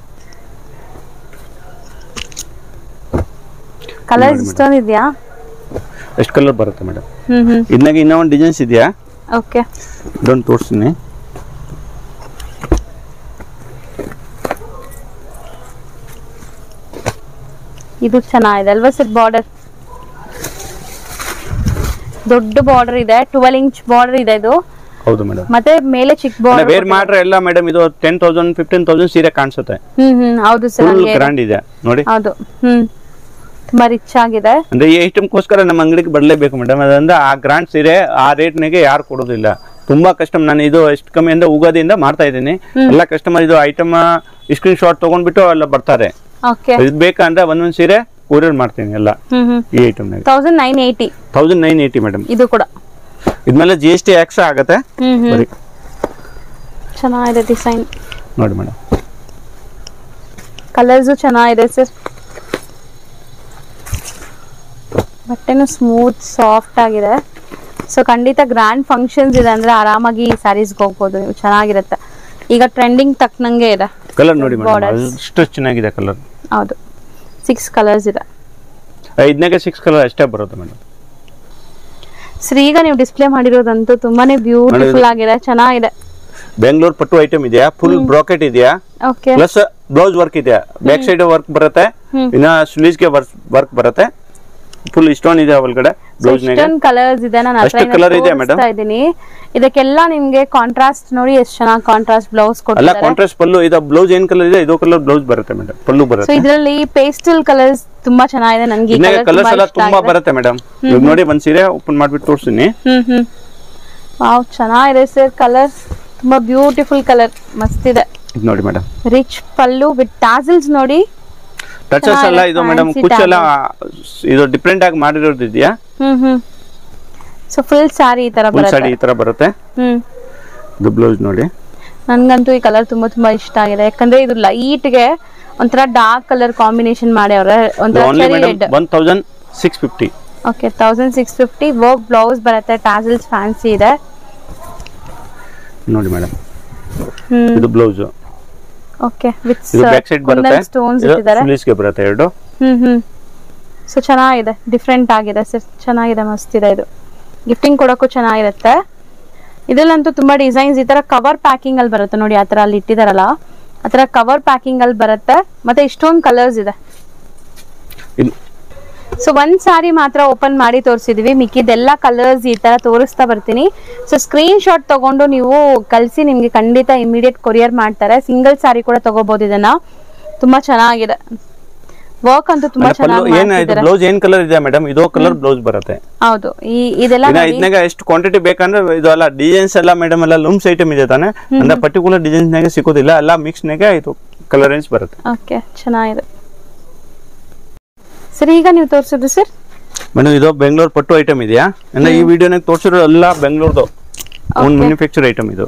ಕಲರ್ಸ್ ಇಷ್ಟೊಂದು ಇದೆಯಾ? ಎಷ್ಟು ಕಲರ್ ಬರುತ್ತೆ ಮೇಡಮ್? ಇದನ್ನಾಗ ಇನ್ನೂ ಒಂದು ಡಿಸೈನ್ಸ್ ಇದೆಯಾ? ಓಕೆ, ಇದೊಂದು ತೋರಿಸ್ತೀನಿ. ಇದು ಚೆನ್ನಾಗಿದೆ ಅಲ್ವಾ ಸರ್? ಬಾರ್ಡರ್ ದೊಡ್ಡ ಬಾರ್ಡರ್ ಇದೆ, 12 ಇಂಚ್ ಬಾರ್ಡರ್ ಇದೆ ಇದು. ಹೌದು ಮೇಡಮ್. ಮತ್ತೆ ಮೇಲೆ ಚಿಕ್ಕ ಬಾರ್ಡರ್. ವೇರ್ ಮಾಡ್ರೆ ಎಲ್ಲ ಮೇಡಮ್ ಇದು 10,000 15,000 ಸೀರೆ ಕಾಣಿಸುತ್ತೆ. ಹೌದು ಸರ್, ಫುಲ್ ಗ್ರ್ಯಾಂಡ್ ಇದೆ ನೋಡಿ. ಹೌದು, ತುಂಬಾ ರಿಚ್ ಆಗಿದೆ. ಅಂದ್ರೆ ಈ ಐಟಮ್ಗೋಸ್ಕರ ನಮ್ಮ ಅಂಗಡಿಗೆ ಬರಲೇಬೇಕು ಮೇಡಮ್. ಅದಂದ್ರೆ ಆ ಗ್ರ್ಯಾಂಡ್ ಸೀರೆ ಆ ರೇಟ್ ನಾಗೆ ಯಾರು ಕೊಡೋದಿಲ್ಲ. ತುಂಬಾ ಕಸ್ಟಮ್. ನಾನು ಇದು ಎಷ್ಟು ಕಮ್ಮಿ ಅಂದ್ರೆ ಉಗಾದಿಯಿಂದ ಮಾಡ್ತಾ ಇದ್ದೀನಿ. ಎಲ್ಲ ಕಸ್ಟಮರ್ ಇದು ಐಟಮ್ ಸ್ಕ್ರೀನ್ ಶಾಟ್ ತಗೊಂಡ್ಬಿಟ್ಟು ಎಲ್ಲ ಬರ್ತಾರೆ. ಇದು ಬೇಕಂದ್ರೆ ಒಂದೊಂದ್ ಸೀರೆ ಕೊರಿಯರ್ ಮಾಡ್ತೀನಿ ಎಲ್ಲ ಈ ಐಟಮ್ ನಾಗೆ. 1980 ಮೇಡಮ್. ಇದು ಕೂಡ ಇದ್ಮೇಲೆ GST ಎಕ್ಸ್ಟ್ರಾ ಆಗತ್ತೆ. ಚೆನ್ನಾಗಿದೆ ಡಿಸೈನ್ ನೋಡಿ ಮೇಡಮ್. ಕಲರ್ಸ್ ಚೆನ್ನಾಗಿದೆ ಸರ್. ಬಟ್ಟೆನೂ ಸ್ಮೂತ್ ಸಾಫ್ಟ್ ಆಗಿದೆ. ಸೊ ಖಂಡಿತ ಗ್ರ್ಯಾಂಡ್ ಫಂಕ್ಷನ್ಸ್ ಇದೆ ಅಂದ್ರೆ ಆರಾಮಾಗಿ ಈ ಸ್ಯಾರೀಸ್ಗೆ ಹೋಗ್ಬೋದು ನೀವು, ಚೆನ್ನಾಗಿರುತ್ತೆ. ಈಗ ಟ್ರೆಂಡಿಂಗ್ ತಕ್ಕನಂಗೆ ಇದೆ. ಕಲರ್ ನೋಡಿ ಮೇಡಮ್, ಎಷ್ಟು ಚೆನ್ನಾಗಿದೆ ಕಲರ್. ಹೌದು, 6 ಕಲರ್ಸ್ ಇದೆ. ಇದನ್ನಾಗೆ 6 ಕಲರ್ ಅಷ್ಟೇ ಬರುತ್ತೆ ಮೇಡಮ್. ಸರ್ ಈಗ ನೀವು ಡಿಸ್ಪ್ಲೇ ಮಾಡಿರೋದಂತೂ ತುಂಬಾನೇ ಬ್ಯೂಟಿಫುಲ್ ಆಗಿದೆ, ಚೆನ್ನಾಗಿದೆ. ಬೆಂಗಳೂರು ಪಟ್ಟು ಐಟಮ್ ಇದೆಯಾ, ಫುಲ್ ಬ್ರಾಕೆಟ್ ಇದೆಯಾ, ಪ್ಲಸ್ ಬ್ಲೌಸ್ ವರ್ಕ್ ಇದೆಯಾ, ಬ್ಯಾಕ್ ಸೈಡ್ ವರ್ಕ್ ಬರುತ್ತೆ, ಇನ್ನ ಸ್ಲೀವ್ಸ್ ಗೆ ವರ್ಕ್ ಬರುತ್ತೆ. ಫುಲ್ ಸ್ಟೋನ್ ಇದೆ ಒಳಗಡೆ. ಬ್ಲೌಸ್ ಗೆ ಕಲರ್ಸ್ ಇದೆ. ನಾನು ಅಷ್ಟು ಕಲರ್ ಇದೆ ಮೇಡಮ್. ಇದಕ್ಕೆಲ್ಲ ನಿಮ್ಗೆ ಕಾಂಟ್ರಾಸ್ಟ್ ನೋಡಿ ಎಷ್ಟು ಚೆನ್ನಾಗಿ ಕಾಂಟ್ರಾಸ್ಟ್ ಬ್ಲೌಸ್ ಕೊಟ್ಟಿದ್ದಾರೆ. ಅಲ್ಲ ಕಾಂಟ್ರಾಸ್ಟ್ ಪಲ್ಲು. ಇದು ಬ್ಲೌಸ್ ಏನ್ ಕಲರ್ ಇದೆ ಇದು ಕಲರ್ ಬ್ಲೌಸ್ ಬರುತ್ತೆ ಮೇಡಮ್, ಪಲ್ಲು ಬರುತ್ತೆ. ಸೊ ಇದರಲ್ಲಿ ಪೇಸ್ಟಲ್ ಕಲರ್ಸ್ ತುಂಬಾ ಚೆನ್ನಾಗಿದೆ. ನನಗೆ ಈ ಕಲರ್ಸ್ ಎಲ್ಲ ತುಂಬಾ ಬರುತ್ತೆ ಮೇಡಮ್. ಈಗ ನೋಡಿ ಒಂದ್ ಸೀರೆ ಓಪನ್ ಮಾಡ್ಬಿಟ್ಟು ತೋರಿಸ್ತೀನಿ. ವಾವ್, ಚೆನ್ನಾಗಿದೆ ಸರ್. ಕಲರ್ ತುಂಬಾ ಬ್ಯೂಟಿಫುಲ್ ಕಲರ್, ಮಸ್ತ್ ಇದೆ. ಇದು ನೋಡಿ ಮೇಡಮ್, ರಿಚ್ ಪಲ್ಲು ವಿತ್ ಟಾಸಲ್ಸ್ ನೋಡಿ. ಟಚಸ್ ಎಲ್ಲ ಇದು ಮೇಡಮ್, ಕುಚ್ಚೆಲ್ಲ ಇದು ಡಿಫರೆಂಟ್ ಆಗಿ ಮಾಡಿರೋದು ಇದೆಯಾ. ಸೊ ಫುಲ್ ಸಾರಿ ಈ ತರ ಬರುತ್ತೆ. ಸಾರಿ ಈ ತರ ಬರುತ್ತೆ. ಇದು ಬ್ಲೌಸ್ ನೋಡಿ. ನನ್ಗಂತೂ ಈ ಕಲರ್ ತುಂಬಾ ತುಂಬಾ ಇಷ್ಟ ಆಗಿದೆ. ಯಾಕಂದ್ರೆ ಇದು ಲೈಟ್ ಗೆ ಒಂಥರ ಡಾರ್ಕ್ ಕಲರ್ ಕಾಂಬಿನೇಷನ್ ಮಾಡ್ಯಾವ್ರೆ. ಒಂಥರ cherry red. 1650. Okay, 1650. Work blouse ಬರುತ್ತೆ, ಟಾಸಲ್ಸ್ ಫ್ಯಾನ್ಸಿ ಇದೆ ನೋಡಿ ಮೇಡಮ್. ಇದು blouse. Okay, with back side ಬರುತ್ತೆ, ಸ್ಟೋನ್ಸ್ ಇಟ್ಟಿದ್ದಾರೆ. ಸ್ಲೀವ್ಸ್ ಗೆ ಬರುತ್ತೆ ಎರಡು. ಸೊ ಚೆನ್ನಾಗಿದೆ, ಡಿಫ್ರೆಂಟ್ ಆಗಿದೆ ಸರ್, ಚೆನ್ನಾಗಿದೆ, ಮಸ್ತ್ ಇದೆ. ಇದು ಗಿಫ್ಟಿಂಗ್ ಕೊಡೋಕ್ಕೂ ಚೆನ್ನಾಗಿರುತ್ತೆ. ಇದ್ರಲ್ಲಂತೂ ತುಂಬಾ ಡಿಸೈನ್ಸ್ ಈ ತರ ಕವರ್ ಪ್ಯಾಕಿಂಗ್ ಅಲ್ಲಿ ಬರುತ್ತೆ ನೋಡಿ. ಆ ತರ ಅಲ್ಲಿ ಇಟ್ಟಿದಾರಲ್ಲ, ಆ ತರ ಕವರ್ ಪ್ಯಾಕಿಂಗ್ ಅಲ್ಲಿ ಬರುತ್ತೆ. ಮತ್ತೆ ಇಷ್ಟೊಂದು ಕಲರ್ಸ್ ಇದೆ. ಸೊ ಒಂದ್ ಸಾರಿ ಮಾತ್ರ ಓಪನ್ ಮಾಡಿ ತೋರಿಸಿದ್ವಿ, ಮಿಕ್ಕಿದೆಲ್ಲ ಕಲರ್ಸ್ ಈ ತರ ತೋರಿಸ್ತಾ ಬರ್ತೀನಿ. ಸೊ ಸ್ಕ್ರೀನ್ ಶಾಟ್ ತಗೊಂಡು ನೀವು ಕಳಿಸಿ, ನಿಮ್ಗೆ ಖಂಡಿತ ಇಮಿಡಿಯೇಟ್ ಕೊರಿಯರ್ ಮಾಡ್ತಾರೆ. ಸಿಂಗಲ್ ಸಾರಿ ಕೂಡ ತಗೋಬಹುದು. ಇದನ್ನ ತುಂಬಾ ಚೆನ್ನಾಗಿದೆ. ವರ್ಕ್ ಅಂತೂ ತುಂಬಾ ಚೆನ್ನಾಗಿದೆ. ಬ್ಲೌಸ್ ಏನ್ ಕಲರ್ ಇದೆ ಮೇಡಮ್, ಇದು ಕಲರ್ ಬ್ಲೌಸ್ ಬರುತ್ತೆ. ಹೌದು, ಇದೆಲ್ಲ ಇದನ್ನಾಗ ಎಷ್ಟು ಕ್ವಾಂಟಿಟಿ ಬೇಕಂದ್ರೆ ಇದು ಎಲ್ಲ ಡಿಸೈನ್ಸ್ ಎಲ್ಲ ಮೇಡಮ್ ಎಲ್ಲ ಲೂಮ್ಸ್ ಐಟಮ್ ಇದೆ ತಾನೆ. ಅಂದ್ರೆ ಪರ್ಟಿಕ್ಯುಲರ್ ಡಿಸೈನ್ಸ್ ನಾಗೆ ಸಿಗೋದಿಲ್ಲ, ಎಲ್ಲ ಮಿಕ್ಸ್ ನಾಗೆ ಇದು ಕಲರ್ ರೇಂಜ್ ಬರುತ್ತೆ. ಓಕೆ, ಚೆನ್ನಾಗಿದೆ ಸರ್. ಈಗ ನೀವು ತೋರಿಸೋದು ಸರ್ ಮೇಡಮ್, ಇದು ಬೆಂಗಳೂರು ಪಟ್ಟು ಐಟಮ್ ಇದೆಯಾ. ಅಂದ್ರೆ ಈ ವಿಡಿಯೋನಾಗ ತೋರಿಸಿರೋ ಎಲ್ಲ ಬೆಂಗಳೂರುದು ಓನ್ ಮ್ಯಾನುಫ್ಯಾಕ್ಚರ್ ಐಟಮ್ ಇದು.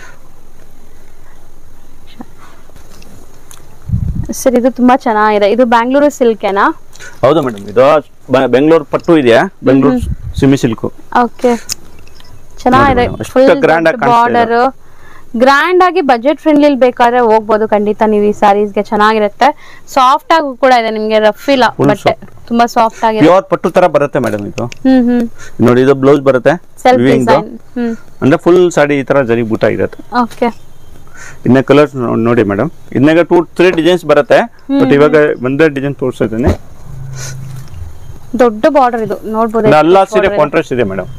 ಸರ್ ಇದು ತುಂಬಾ ಚೆನ್ನಾಗಿದೆ. ಇದು ಬ್ಯಾಂಗ್ಳೂರು ಸಿಲ್ಕೇನಾ? ಹೌದು ಮೇಡಮ್, ಇದು ಬೆಂಗಳೂರು ಪಟ್ಟು ಇದೆಯಾ, ಬೆಂಗಳೂರು ಸಿಮಿ ಸಿಲ್ಕ್. ಓಕೆ, ಚೆನ್ನಾಗಿದೆ. ಫುಲ್ ಬಾರ್ಡರ್ ಗ್ರ್ಯಾಂಡ್ ಆಗಿ ಬಜೆಟ್ ಫ್ರೆಂಡ್ಲಿ ಬೇಕಾದ್ರೆ ಹೋಗ್ಬೋದು ಖಂಡಿತ ನೀವು ಈ ಸ್ಯಾರೀಸ್ಗೆ, ಚೆನ್ನಾಗಿರುತ್ತೆ. ಸಾಫ್ಟ್ ಆಗಿ ಕೂಡ ಇದೆ, ನಿಮ್ಗೆ ರಫ್ ಇಲ್ಲ ಬಟ್ಟೆ, ತುಂಬಾ ಸಾಫ್ಟ್ ಆಗಿದೆ. ಪ್ಯೂರ್ ಪಟ್ಟು ತರ ಬರುತ್ತೆ ಮೇಡಮ್ ಇದು. ಹ್ಮ್ ನೋಡಿ ಇದು ಬ್ಲೌಸ್ ಬರುತ್ತೆ ಸೆಲ್ಫ್ weaving ದು. ಡಿಸೈನ್. ಅಂದ್ರೆ ಫುಲ್ ಸಾಡಿ ಈ ತರ ಜರಿ ಬೂಟ ಇರುತ್ತೆ. ಓಕೆ. ಇನ್ನ ಕಲರ್ಸ್ ನೋಡಿ ಮೇಡಮ್, ಇದನ್ನಾಗ 2-3 ಡಿಸೈನ್ಸ್ ಬರುತ್ತೆ. ಬಟ್ ಇವಾಗ ಒಂದೇ ಡಿಸೈನ್ ತೋರಿಸ್ತಾ ಇದ್ದೀನಿ. ದೊಡ್ಡ ಬಾರ್ಡರ್ ಇದು ನೋಡಬಹುದು. ಎಲ್ಲ ಸೀರೆ ಕಾಂಟ್ರಾಸ್ಟ್ ಇದೆ ಮೇಡಮ್.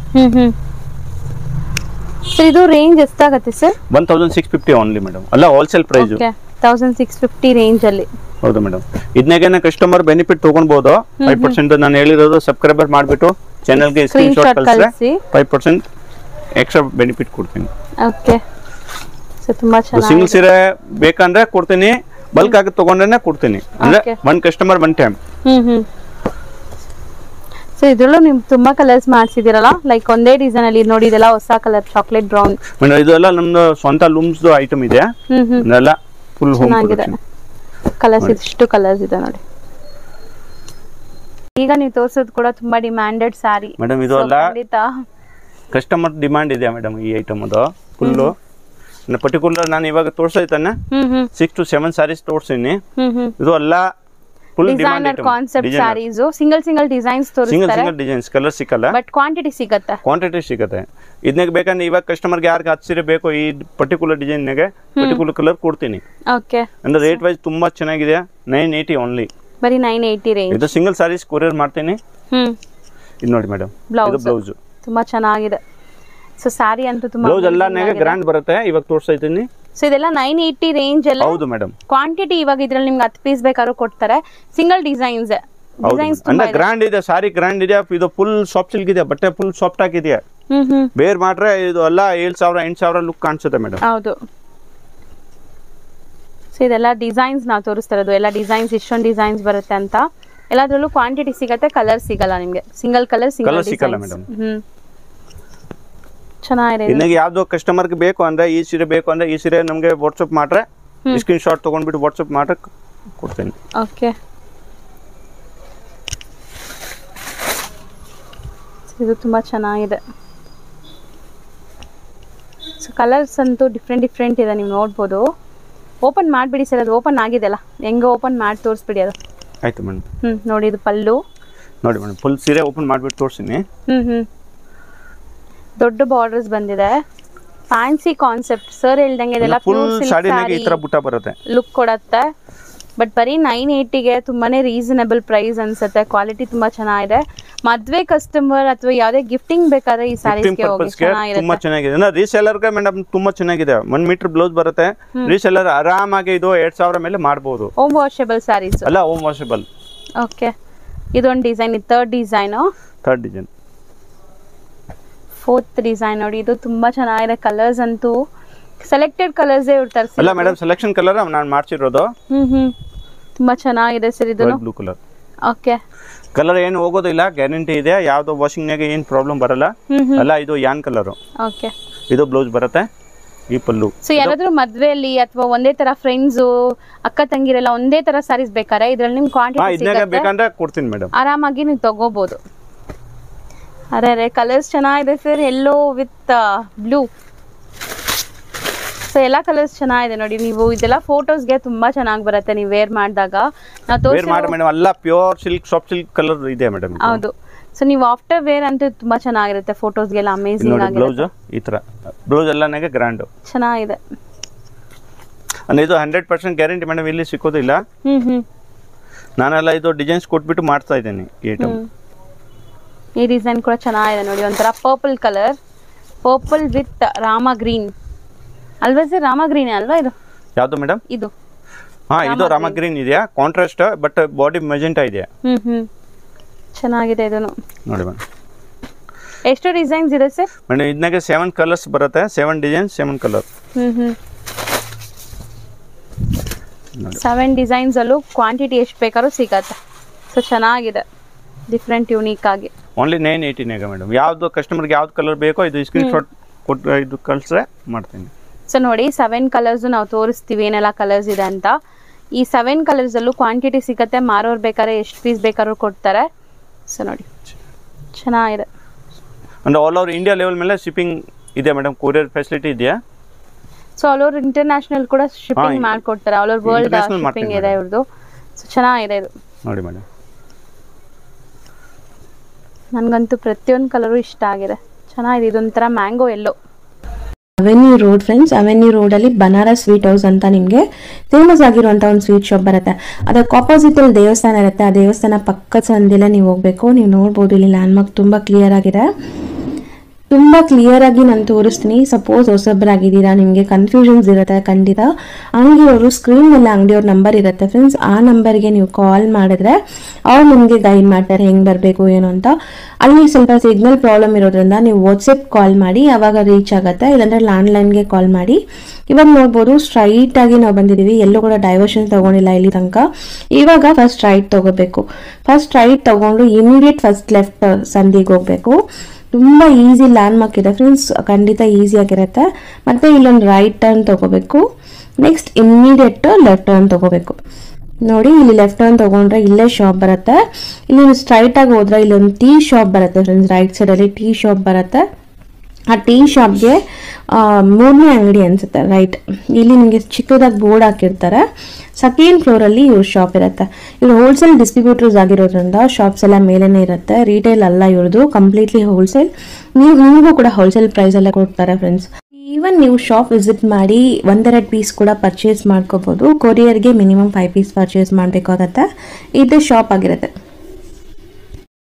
ಸರ್ ಇದು ರೇಂಜ್ ಎಷ್ಟಾಗುತ್ತೆ ಸರ್? 1650 only madam. ಅಲ್ಲ ಹೋಲ್ಸೇಲ್ ಪ್ರೈಸ್. ಓಕೆ 1650 ರೇಂಜ್ ಅಲ್ಲಿ. ಹೌದು ಮೇಡಮ್. ಇದನ್ನಾಗ ಕಸ್ಟಮರ್ ಬೆನಿಫಿಟ್ ತಗೊಳ್ಬಹುದು. 5% ನಾನು ಹೇಳಿರೋದು ಸಬ್ಸ್ಕ್ರೈಬರ್ ಮಾಡಿಬಿಟ್ಟು ಚಾನೆಲ್ಗೆ ಸ್ಕ್ರೀನ್ಶಾಟ್ ಕಳಿಸಿ 5% ಎಕ್ಸ್ಟ್ರಾ ಬೆನಿಫಿಟ್ ಕೊಡ್ತೀನಿ. ಓಕೆ. ಸೊ ತುಂಬಾ ಚೆನ್ನಾಗಿ ಸಿಂಗಲ್ ಸೀರೆ ಬೇಕಂದ್ರೆ ಕೊಡ್ತೀನಿ, ಬಲ್ಕ್ ಆಗಿ ತಗೊಂಡ್ರೆ ಕೊಡ್ತೀನಿ. ಅಂದ್ರೆ one customer one time. So ಇದ್ರಲ್ಲೂ ನಿಮ್ ತುಂಬಾ ಕಲರ್ಸ್ ಮಾಡಿಸಿದಿರಲ್ಲ, ಲೈಕ್ ಒಂದೇ ಡಿಸೈನ್ ಅಲ್ಲಿ ನೋಡಿ, ಇದೆಲ್ಲ ಹೊಸ ಕಲರ್ ಚಾಕ್ಲೇಟ್ ಬ್ರೌನ್. ಇದೆಲ್ಲ ನಮ್ದು ಸ್ವಂತ ಲೂಮ್ಸ್ ಐಟಮ್ ಇದೆ. ಇದೆಲ್ಲ ಫುಲ್ ಹೋಮ್ ಪ್ರೊಡಕ್ಷನ್ ಕಲರ್ಸ್. ಇಷ್ಟು ಕಲರ್ಸ್ ಇದೆ ನೋಡಿ. ಈಗ ನೀವು ತೋರಿಸೋದು ಕೂಡ ತುಂಬಾ ಡಿಮ್ಯಾಂಡೆಡ್ ಸಾರಿ ಮೇಡಮ್. ಇದು ಅಲ್ಲ ಕಸ್ಟಮರ್ ಡಿಮಾಂಡ್ ಇದೆ ಮೇಡಮ್ ಈ ಐಟಮ್. ಅದು ಫುಲ್ ಪರ್ಟಿಕ್ಯುಲರ್ ನಾನು ಇವಾಗ ತೋರಿಸ್ತಾ ಇದ್ದಾನೆ 6 to 7 ಸಾರೀಸ್ ತೋರಿಸ್ತೀನಿ. ಇದು ಎಲ್ಲ full demand concept saris, single designs ತೋರಿಸ್ತಾರೆ. ಸಿಂಗಲ್ ಡಿಸೈನ್ಸ್ ಕಲರ್ ಸಿಕ್ಕಲ್ಲ, ಬಟ್ ಕ್ವಾಂಟಿಟಿ ಸಿಗುತ್ತೆ. ಇದನ್ನಾಗ ಬೇಕಂದ್ರೆ ಇವಾಗ ಕಸ್ಟಮರ್ಗೆ ಯಾರಿಗೆ 10 ಸೀರೆ ಬೇಕು ಈ ಪರ್ಟಿಕ್ಯುಲರ್ ಡಿಸೈನ್ ನಾಗೆ ಪರ್ಟಿಕ್ಯುಲರ್ ಕಲರ್ ಕೊಡ್ತೀನಿ. ಓಕೆ. ಅಂದ್ರೆ ರೇಟ್ ವೈಸ್ ತುಂಬಾ ಚೆನ್ನಾಗಿದೆ. 980 ಓನ್ಲಿ. ಬರೀ 980 ರೇಂಜ್. ಇದು ಸಿಂಗಲ್ ಸಾರೀಸ್ ಕೊರಿಯರ್ ಮಾಡ್ತೀನಿ. ಇದು ನೋಡಿ ಮೇಡಮ್, ಇದು ಬ್ಲೌಸ್ ತುಂಬಾ ಚೆನ್ನಾಗಿದೆ. ಸೊ ಸಾರಿ ಅಂತೂ ತುಂಬಾ ಬ್ಲೌಸ್ ಎಲ್ಲ ಗ್ರ್ಯಾಂಡ್ ಬರುತ್ತೆ. ಇವಾಗ ತೋರಿಸ್ತಾ ಇದ್ದೀನಿ. ಸೊ ಇದೆಲ್ಲ 980 ರೇಂಜ್ ಎಲ್ಲ. ಹೌದು ಮೇಡಮ್. ಕ್ವಾಂಟಿಟಿ ಇವಾಗ ಇದ್ರಲ್ಲಿ ನಿಮ್ಗೆ 10 ಪೀಸ್ ಬೇಕಾದ್ರೂ ಕೊಡ್ತಾರೆ. ಸಿಂಗಲ್ ಡಿಸೈನ್ಸ್ ಅಂದ್ರೆ ಗ್ರ್ಯಾಂಡ್ ಇದೆ, ಸಾರಿ ಗ್ರ್ಯಾಂಡ್ ಇದೆ. ಇದು ಫುಲ್ ಸಾಫ್ಟ್ ಸಿಲ್ಕ್ ಇದೆ, ಬಟ್ಟೆ ಫುಲ್ ಸಾಫ್ಟ್ ಆಗಿದೆ. ಬೇರ್ ಮಾಡ್ರೆ ಇದು ಎಲ್ಲ 7000 8000 ಲುಕ್ ಕಾಣಿಸುತ್ತೆ ಮೇಡಮ್. ಹೌದು. ಸೊ ಇದೆಲ್ಲ ಡಿಸೈನ್ಸ್ ನಾವು ತೋರಿಸ್ತಾ ಇರೋದು, ಎಲ್ಲ ಡಿಸೈನ್ಸ್ ಇಷ್ಟೊಂದು ಡಿಸೈನ್ಸ್ ಬರುತ್ತೆ ಅಂತ. ಎಲ್ಲಾದ್ರಲ್ಲೂ ಕ್ವಾಂಟಿಟಿ ಸಿಗತ್ತೆ, ಕಲರ್ ಸಿಗಲ್ಲ ನಿಮ್ಗೆ. ಸಿಂಗಲ್ ಕಲರ್ ಸಿಂಗಲ್ ಸಿಗಲ್ಲ ಮೇಡಮ್. ಚೆನ್ನಾಗಿದೆ. ಇನ್ನಾಗ ಯಾವ್ದೋ ಕಸ್ಟಮರ್ಗೆ ಬೇಕು ಅಂದ್ರೆ ಈ ಸೀರೆ ಬೇಕು ಅಂದ್ರೆ ಈ ಸೀರೆ ನಮ್ಗೆ ವಾಟ್ಸ್ಆಪ್ ಮಾಡ್ರೆ ಸ್ಕ್ರೀನ್ ಶಾಟ್ ತಗೊಂಡ್ಬಿಟ್ಟು ವಾಟ್ಸ್ಆಪ್ ಮಾಡ್ರೆ ಕೊಡ್ತೀನಿ. ಓಕೆ. ಇದು ತುಂಬಾ ಚೆನ್ನಾಗಿದೆ. ಸೊ ಕಲರ್ಸ್ ಅಂತೂ ಡಿಫ್ರೆಂಟ್ ಇದೆ, ನೀವು ನೋಡ್ಬೋದು. ಓಪನ್ ಮಾಡಿಬಿಡಿ ಸರ್, ಅದು ಓಪನ್ ಆಗಿದೆಲ್ಲ, ಹೆಂಗೆ ಓಪನ್ ಮಾಡಿ ತೋರಿಸ್ಬಿಡಿ ಅದು. ಆಯ್ತು ಮೇಡಮ್. ನೋಡಿ ಇದು ಪಲ್ಲು. ನೋಡಿ ಮೇಡಮ್, ಫುಲ್ ಸೀರೆ ಓಪನ್ ಮಾಡಿಬಿಟ್ಟು ತೋರಿಸ್ತೀನಿ. ದೊಡ್ಡ ಬಾರ್ಡರ್ಸ್ ಬಂದಿದೆ, ಫ್ಯಾನ್ಸಿ ಕಾನ್ಸೆಪ್ಟ್. ಸರ್ ಹೇಳ್ದಂಗೆ ಇದೆಲ್ಲ ಫುಲ್ ಸಾಡಿನಾಗೆ ಈ ತರ ಬುಟ್ಟ ಬರುತ್ತೆ, ಲುಕ್ ಕೊಡುತ್ತೆ. ಬಟ್ ಬರೀ 980ಗೆ ತುಂಬಾನೇ ರೀಸನಬಲ್ ಪ್ರೈಸ್ ಅನ್ಸುತ್ತೆ. ಕ್ವಾಲಿಟಿ ತುಂಬಾ ಚೆನ್ನಾಗಿದೆ. ಮದ್ವೆ ಕಸ್ಟಮರ್ ಅಥವಾ ಯಾವ್ದೇ ಗಿಫ್ಟಿಂಗ್ ಬೇಕಾದ್ರೆ ಈ ಸಾರೀಸ್ಗೆ ಹೋಗಿ ತುಂಬಾ ಚೆನ್ನಾಗಿದೆ. ರೀಸೆಲ್ಲರ್ಗೆ ಮೇಡಮ್ ತುಂಬಾ ಚೆನ್ನಾಗಿದೆ. 1 ಮೀಟರ್ ಬ್ಲೌಸ್ ಬರುತ್ತೆ. ರೀಸೆಲ್ಲರ್ ಆರಾಮಾಗಿ ಇದು 2000 ಮೇಲೆ ಮಾಡಬಹುದು. ಹೋಮ್ ವಾಷಬಲ್ ಸಾರೀಸ್ ಅಲ್ಲ, ಹೋಮ್ ವಾಷಬಲ್. ಓಕೆ. ಇದೊಂದು ಡಿಸೈನ್, ಇದು ಥರ್ಡ್ ಡಿಸೈನ್. ಫೋರ್ತ್ ಡಿಸೈನ್ ನೋಡಿ, ಇದು ತುಂಬಾ ಚೆನ್ನಾಗಿದೆ. ಕಲರ್ಸ್ ಅಂತೂ ಸೆಲೆಕ್ಟೆಡ್ ಕಲರ್ಸ್ ಇರ್ತಾರೆ. ಅಲ್ಲ ಮೇಡಮ್, ಸೆಲೆಕ್ಷನ್ ಕಲರ್ ನಾನು ಮಾಡ್ಸಿರೋದು. ತುಂಬಾ ಚೆನ್ನಾಗಿದೆ ಸರ್. ಇದು ಬ್ಲೂ ಕಲರ್. ಓಕೆ. ಕಲರ್ ಏನು ಹೋಗೋದಿಲ್ಲ, ಗ್ಯಾರಂಟಿ ಇದೆ. ಯಾವ್ದೋ ವಾಷಿಂಗ್ ನಾಗೆ ಏನ್ ಪ್ರಾಬ್ಲಮ್ ಬರಲ್ಲ. ಅಲ್ಲ, ಇದು ಯಾನ್ ಕಲರ್. ಓಕೆ. ಇದು ಬ್ಲೌಸ್ ಬರುತ್ತೆ, ಈ ಪಲ್ಲು. ಸೊ ಯಾರಾದ್ರೂ ಮದ್ವೆಯಲ್ಲಿ ಅಥವಾ ಒಂದೇ ತರ ಫ್ರೆಂಡ್ಸ್ ಅಕ್ಕ ತಂಗಿರೆಲ್ಲ ಒಂದೇ ತರ ಸಾರೀಸ್ ಬೇಕಾರೆ ಇದ್ರಲ್ಲಿ ನಿಮ್ ಕ್ವಾಂಟಿಟಿ ಬೇಕಂದ್ರೆ ಕೊಡ್ತೀನಿ ಮೇಡಮ್. ಆರಾಮಾಗಿ ನೀವು ತಗೋಬಹುದು. ಅರೆ ಕಲರ್ಸ್ ಚೆನ್ನಾಗಿದೆ sir. Yellow with blue. So ಎಲ್ಲ ಕಲರ್ಸ್ ಚೆನ್ನಾಗಿದೆ ನೋಡಿ. ನೀವು ಇದೆಲ್ಲ ಫೋಟೋಸ್ಗೆ ತುಂಬಾ ಚೆನ್ನಾಗಿ ಬರುತ್ತೆ ನೀವು ವೇರ್ ಮಾಡಿದಾಗ. ಎಲ್ಲ pure silk, soft silk colour ಇದೆ ಮೇಡಮ್. ಹೌದು. ಸೊ ನೀವು ಆಫ್ಟರ್ ವೇರ್ ಅಂತೂ ತುಂಬಾ ಚೆನ್ನಾಗಿರುತ್ತೆ. ಫೋಟೋಸ್ಗೆಲ್ಲ ಅಮೇಜಿಂಗ್ ಆಗಿದೆ. ಬ್ಲೌಸ್ ಈ ತರ ಬ್ಲೌಸ್ ಎಲ್ಲ ಗ್ರ್ಯಾಂಡ್ ಚೆನ್ನಾಗಿದೆ. ಅಂದ್ರೆ ಇದು 100% ಗ್ಯಾರಂಟಿ ಮೇಡಮ್, ಇಲ್ಲಿ ಸಿಕ್ಕೋದಿಲ್ಲ. ನಾನೆಲ್ಲ ಇದು ಡಿಸೈನ್ಸ್ ಕೊಟ್ಬಿಟ್ಟು ಮಾಡ್ತಾ ಇದ್ದೀನಿ. ಈ ಡಿಸೈನ್ ಕೂಡ ಚೆನ್ನಾಗಿದೆ ನೋಡಿ. ಒಂಥರ ಪರ್ಪಲ್ ಕಲರ್, ಪರ್ಪಲ್ ವಿತ್ ರಾಮ ಗ್ರೀನ್ ಅಲ್ವಾ ಸರ್? ರಾಮ ಗ್ರೀನ್ ಅಲ್ವಾ ಇದು? ಯಾವುದು ಮೇಡಮ್? ಇದು ಇದು ರಾಮ ಗ್ರೀನ್ ಇದೆಯಾ, ಕಾಂಟ್ರಾಸ್ಟ್. ಬಟ್ ಬಾಡಿ ಮೆಜೆಂಟಾ ಇದೆ. ಚೆನ್ನಾಗಿದೆ ಇದನ್ನು ನೋಡಿ ಮೇಡಮ್. ಎಷ್ಟು ಡಿಸೈನ್ಸ್ ಇದೆ ಸರ್? ಮೇಡಮ್ ಇದನ್ನಾಗೆ 7 ಕಲರ್ಸ್ ಬರುತ್ತೆ. 7 ಡಿಸೈನ್ಸ್, 7 ಕಲರ್. 7 ಡಿಸೈನ್ಸ್ ಅಲ್ಲೂ ಕ್ವಾಂಟಿಟಿ ಎಷ್ಟು ಬೇಕಾದ್ರೂ ಸಿಗತ್ತೆ. ಸೊ ಚೆನ್ನಾಗಿದೆ, ಡಿಫ್ರೆಂಟ್ ಯೂನಿಕ್ ಆಗಿ. Only 980 madam. ಯಾವ್ದು ಕಸ್ಟಮರ್ಗೆ ಯಾವ್ದು ಕಲರ್ ಬೇಕೋ ಇದು ಸ್ಕ್ರೀನ್ ಶಾಟ್ ಕೊಟ್ಟು ಇದು ಕಳ್ಸ್ರೆ ಮಾಡ್ತೀನಿ. ಸೊ ನೋಡಿ 7 ಕಲರ್ಸ್ ನಾವು ತೋರಿಸ್ತೀವಿ ಏನೆಲ್ಲ ಕಲರ್ಸ್ ಇದೆ ಅಂತ. ಈ 7 ಕಲರ್ಸ್ ಅಲ್ಲೂ ಕ್ವಾಂಟಿಟಿ ಸಿಗತ್ತೆ. ಮಾರೋರು ಬೇಕಾದ್ರೆ ಎಷ್ಟು ಪೀಸ್ ಬೇಕಾದ್ರೂ ಕೊಡ್ತಾರೆ. ಸೊ ನೋಡಿ ಚೆನ್ನಾಗಿದೆ. ಅಂದ್ರೆ ಆಲ್ ಓವರ್ ಇಂಡಿಯಾ ಲೆವೆಲ್ ಮೇಲೆ ಶಿಪ್ಪಿಂಗ್ ಇದೆ ಮೇಡಮ್. ಕೊರಿಯರ್ ಫೆಸಿಲಿಟಿ ಇದೆಯಾ? ಸೊ ಆಲ್ ಓವರ್ ಇಂಟರ್ನ್ಯಾಷನಲ್ ಕೂಡ ಶಿಪ್ಪಿಂಗ್ ಮಾಡ್ಕೊಡ್ತಾರೆ, ಆಲ್ ಓವರ್ ವರ್ಲ್ಡ್ ಶಿಪ್ಪಿಂಗ್ ಇದೆ ಇವ್ರದ್ದು. ಸೊ ಚೆನ್ನಾಗಿದೆ ಇದು ನೋಡಿ ಮೇಡಮ್. ನನಗಂತೂ ಪ್ರತಿಯೊಂದು ಕಲರು ಇಷ್ಟ ಆಗಿದೆ, ಚೆನ್ನಾಗಿದೆ. ಇದೊಂಥರ mango yellow. Avenue road friends, avenue ರೋಡಲ್ಲಿ ಬನಾರಸ್ ಸ್ವೀಟ್ ಹೌಸ್ ಅಂತ ನಿಮಗೆ ಫೇಮಸ್ ಆಗಿರುವಂಥ ಒಂದು ಸ್ವೀಟ್ ಶಾಪ್ ಬರುತ್ತೆ. ಅದಕ್ಕೆ ಆಪೋಸಿಟಲ್ಲಿ ದೇವಸ್ಥಾನ ಇರುತ್ತೆ. ಆ ದೇವಸ್ಥಾನ ಪಕ್ಕದ ಸಂದಿಲ್ಲ ನೀವು ಹೋಗಬೇಕು. ನೀವು ನೋಡ್ಬೋದು ಇಲ್ಲಿ ಲ್ಯಾಂಡ್ಮಾರ್ಕ್ ತುಂಬ ಕ್ಲಿಯರ್ ಆಗಿದೆ, ತುಂಬ ಕ್ಲಿಯರ್ ಆಗಿ ನಾನು ತೋರಿಸ್ತೀನಿ. ಸಪೋಸ್ ಹೊಸಬ್ರಾಗಿದ್ದೀರಾ, ನಿಮಗೆ ಕನ್ಫ್ಯೂಷನ್ಸ್ ಇರುತ್ತೆ ಖಂಡಿತ, ಅಂಗಡಿಯವರು ಸ್ಕ್ರೀನ್ ಮೇಲೆ ಅಂಗಡಿಯವ್ರ ನಂಬರ್ ಇರುತ್ತೆ ಫ್ರೆಂಡ್ಸ್, ಆ ನಂಬರ್ಗೆ ನೀವು ಕಾಲ್ ಮಾಡಿದ್ರೆ ಅವ್ರು ನಿಮಗೆ ಗೈಡ್ ಮಾಡ್ತಾರೆ ಹೆಂಗೆ ಬರಬೇಕು ಏನು ಅಂತ. ಅಲ್ಲಿ ಸ್ವಲ್ಪ ಸಿಗ್ನಲ್ ಪ್ರಾಬ್ಲಮ್ ಇರೋದ್ರಿಂದ ನೀವು ವಾಟ್ಸಪ್ ಕಾಲ್ ಮಾಡಿ, ಆವಾಗ ರೀಚ್ ಆಗುತ್ತೆ. ಇಲ್ಲಾಂದರೆ ಲ್ಯಾಂಡ್ಲೈನ್ಗೆ ಕಾಲ್ ಮಾಡಿ. ಇವಾಗ ನೋಡ್ಬೋದು ಸ್ಟ್ರೈಟ್ ಆಗಿ ನಾವು ಬಂದಿದ್ದೀವಿ, ಎಲ್ಲೂ ಕೂಡ ಡೈವರ್ಷನ್ ತಗೊಂಡಿಲ್ಲ ಇಲ್ಲಿ ತನಕ. ಇವಾಗ ಫಸ್ಟ್ ರೈಟ್ ತಗೋಬೇಕು. ಫಸ್ಟ್ ರೈಟ್ ತಗೊಂಡು ಇಮಿಡಿಯೇಟ್ ಫಸ್ಟ್ ಲೆಫ್ಟ್ ಸಂದಿಗೆ ಹೋಗ್ಬೇಕು. ತುಂಬ ಈಸಿ ಲ್ಯಾಂಡ್ಮಾರ್ಕ್ ಇದೆ ಫ್ರೆಂಡ್ಸ್, ಖಂಡಿತ ಈಸಿಯಾಗಿರುತ್ತೆ. ಮತ್ತು ಇಲ್ಲೊಂದು ರೈಟ್ ಟರ್ನ್ ತಗೋಬೇಕು. ನೆಕ್ಸ್ಟ್ ಇಮಿಡಿಯೇಟ್ ಲೆಫ್ಟ್ ಟರ್ನ್ ತಗೋಬೇಕು. ನೋಡಿ ಇಲ್ಲಿ ಲೆಫ್ಟ್ ಟರ್ನ್ ತಗೊಂಡ್ರೆ ಇಲ್ಲೇ ಶಾಪ್ ಬರುತ್ತೆ. ಇಲ್ಲಿ ಸ್ಟ್ರೈಟ್ ಆಗಿ ಹೋದ್ರೆ ಇಲ್ಲೊಂದು ಟೀ ಶಾಪ್ ಬರುತ್ತೆ ಫ್ರೆಂಡ್ಸ್, ರೈಟ್ ಸೈಡಲ್ಲಿ ಟೀ ಶಾಪ್ ಬರುತ್ತೆ. ಆ ಟೀ ಶಾಪ್ಗೆ 3ನೇ ಅಂಗಡಿ ಅನ್ಸುತ್ತೆ ರೈಟ್. ಇಲ್ಲಿ ನಿಮಗೆ ಚಿಕ್ಕದಾಗಿ ಬೋರ್ಡ್ ಹಾಕಿರ್ತಾರೆ. ಸೆಕೆಂಡ್ ಫ್ಲೋರಲ್ಲಿ ಇವ್ರ ಶಾಪ್ ಇರುತ್ತೆ. ಇವ್ರು ಹೋಲ್ಸೇಲ್ ಡಿಸ್ಟ್ರಿಬ್ಯೂಟರ್ಸ್ ಆಗಿರೋದ್ರಿಂದ ಶಾಪ್ಸ್ ಎಲ್ಲ ಮೇಲೇನೆ ಇರುತ್ತೆ, ರಿಟೇಲ್ ಅಲ್ಲ ಇವ್ರದ್ದು, ಕಂಪ್ಲೀಟ್ಲಿ ಹೋಲ್ಸೇಲ್. ನಿಮಗೂ ಕೂಡ ಹೋಲ್ಸೇಲ್ ಪ್ರೈಸ್ ಎಲ್ಲ ಕೊಡ್ತಾರೆ ಫ್ರೆಂಡ್ಸ್. ಈವನ್ ನೀವು ಶಾಪ್ ವಿಸಿಟ್ ಮಾಡಿ 1-2 ಪೀಸ್ ಕೂಡ ಪರ್ಚೇಸ್ ಮಾಡ್ಕೋಬಹುದು. ಕೊರಿಯರ್ಗೆ ಮಿನಿಮಮ್ 5 ಪೀಸ್ ಪರ್ಚೇಸ್ ಮಾಡಬೇಕಾಗತ್ತೆ. ಇದು ಶಾಪ್ ಆಗಿರುತ್ತೆ.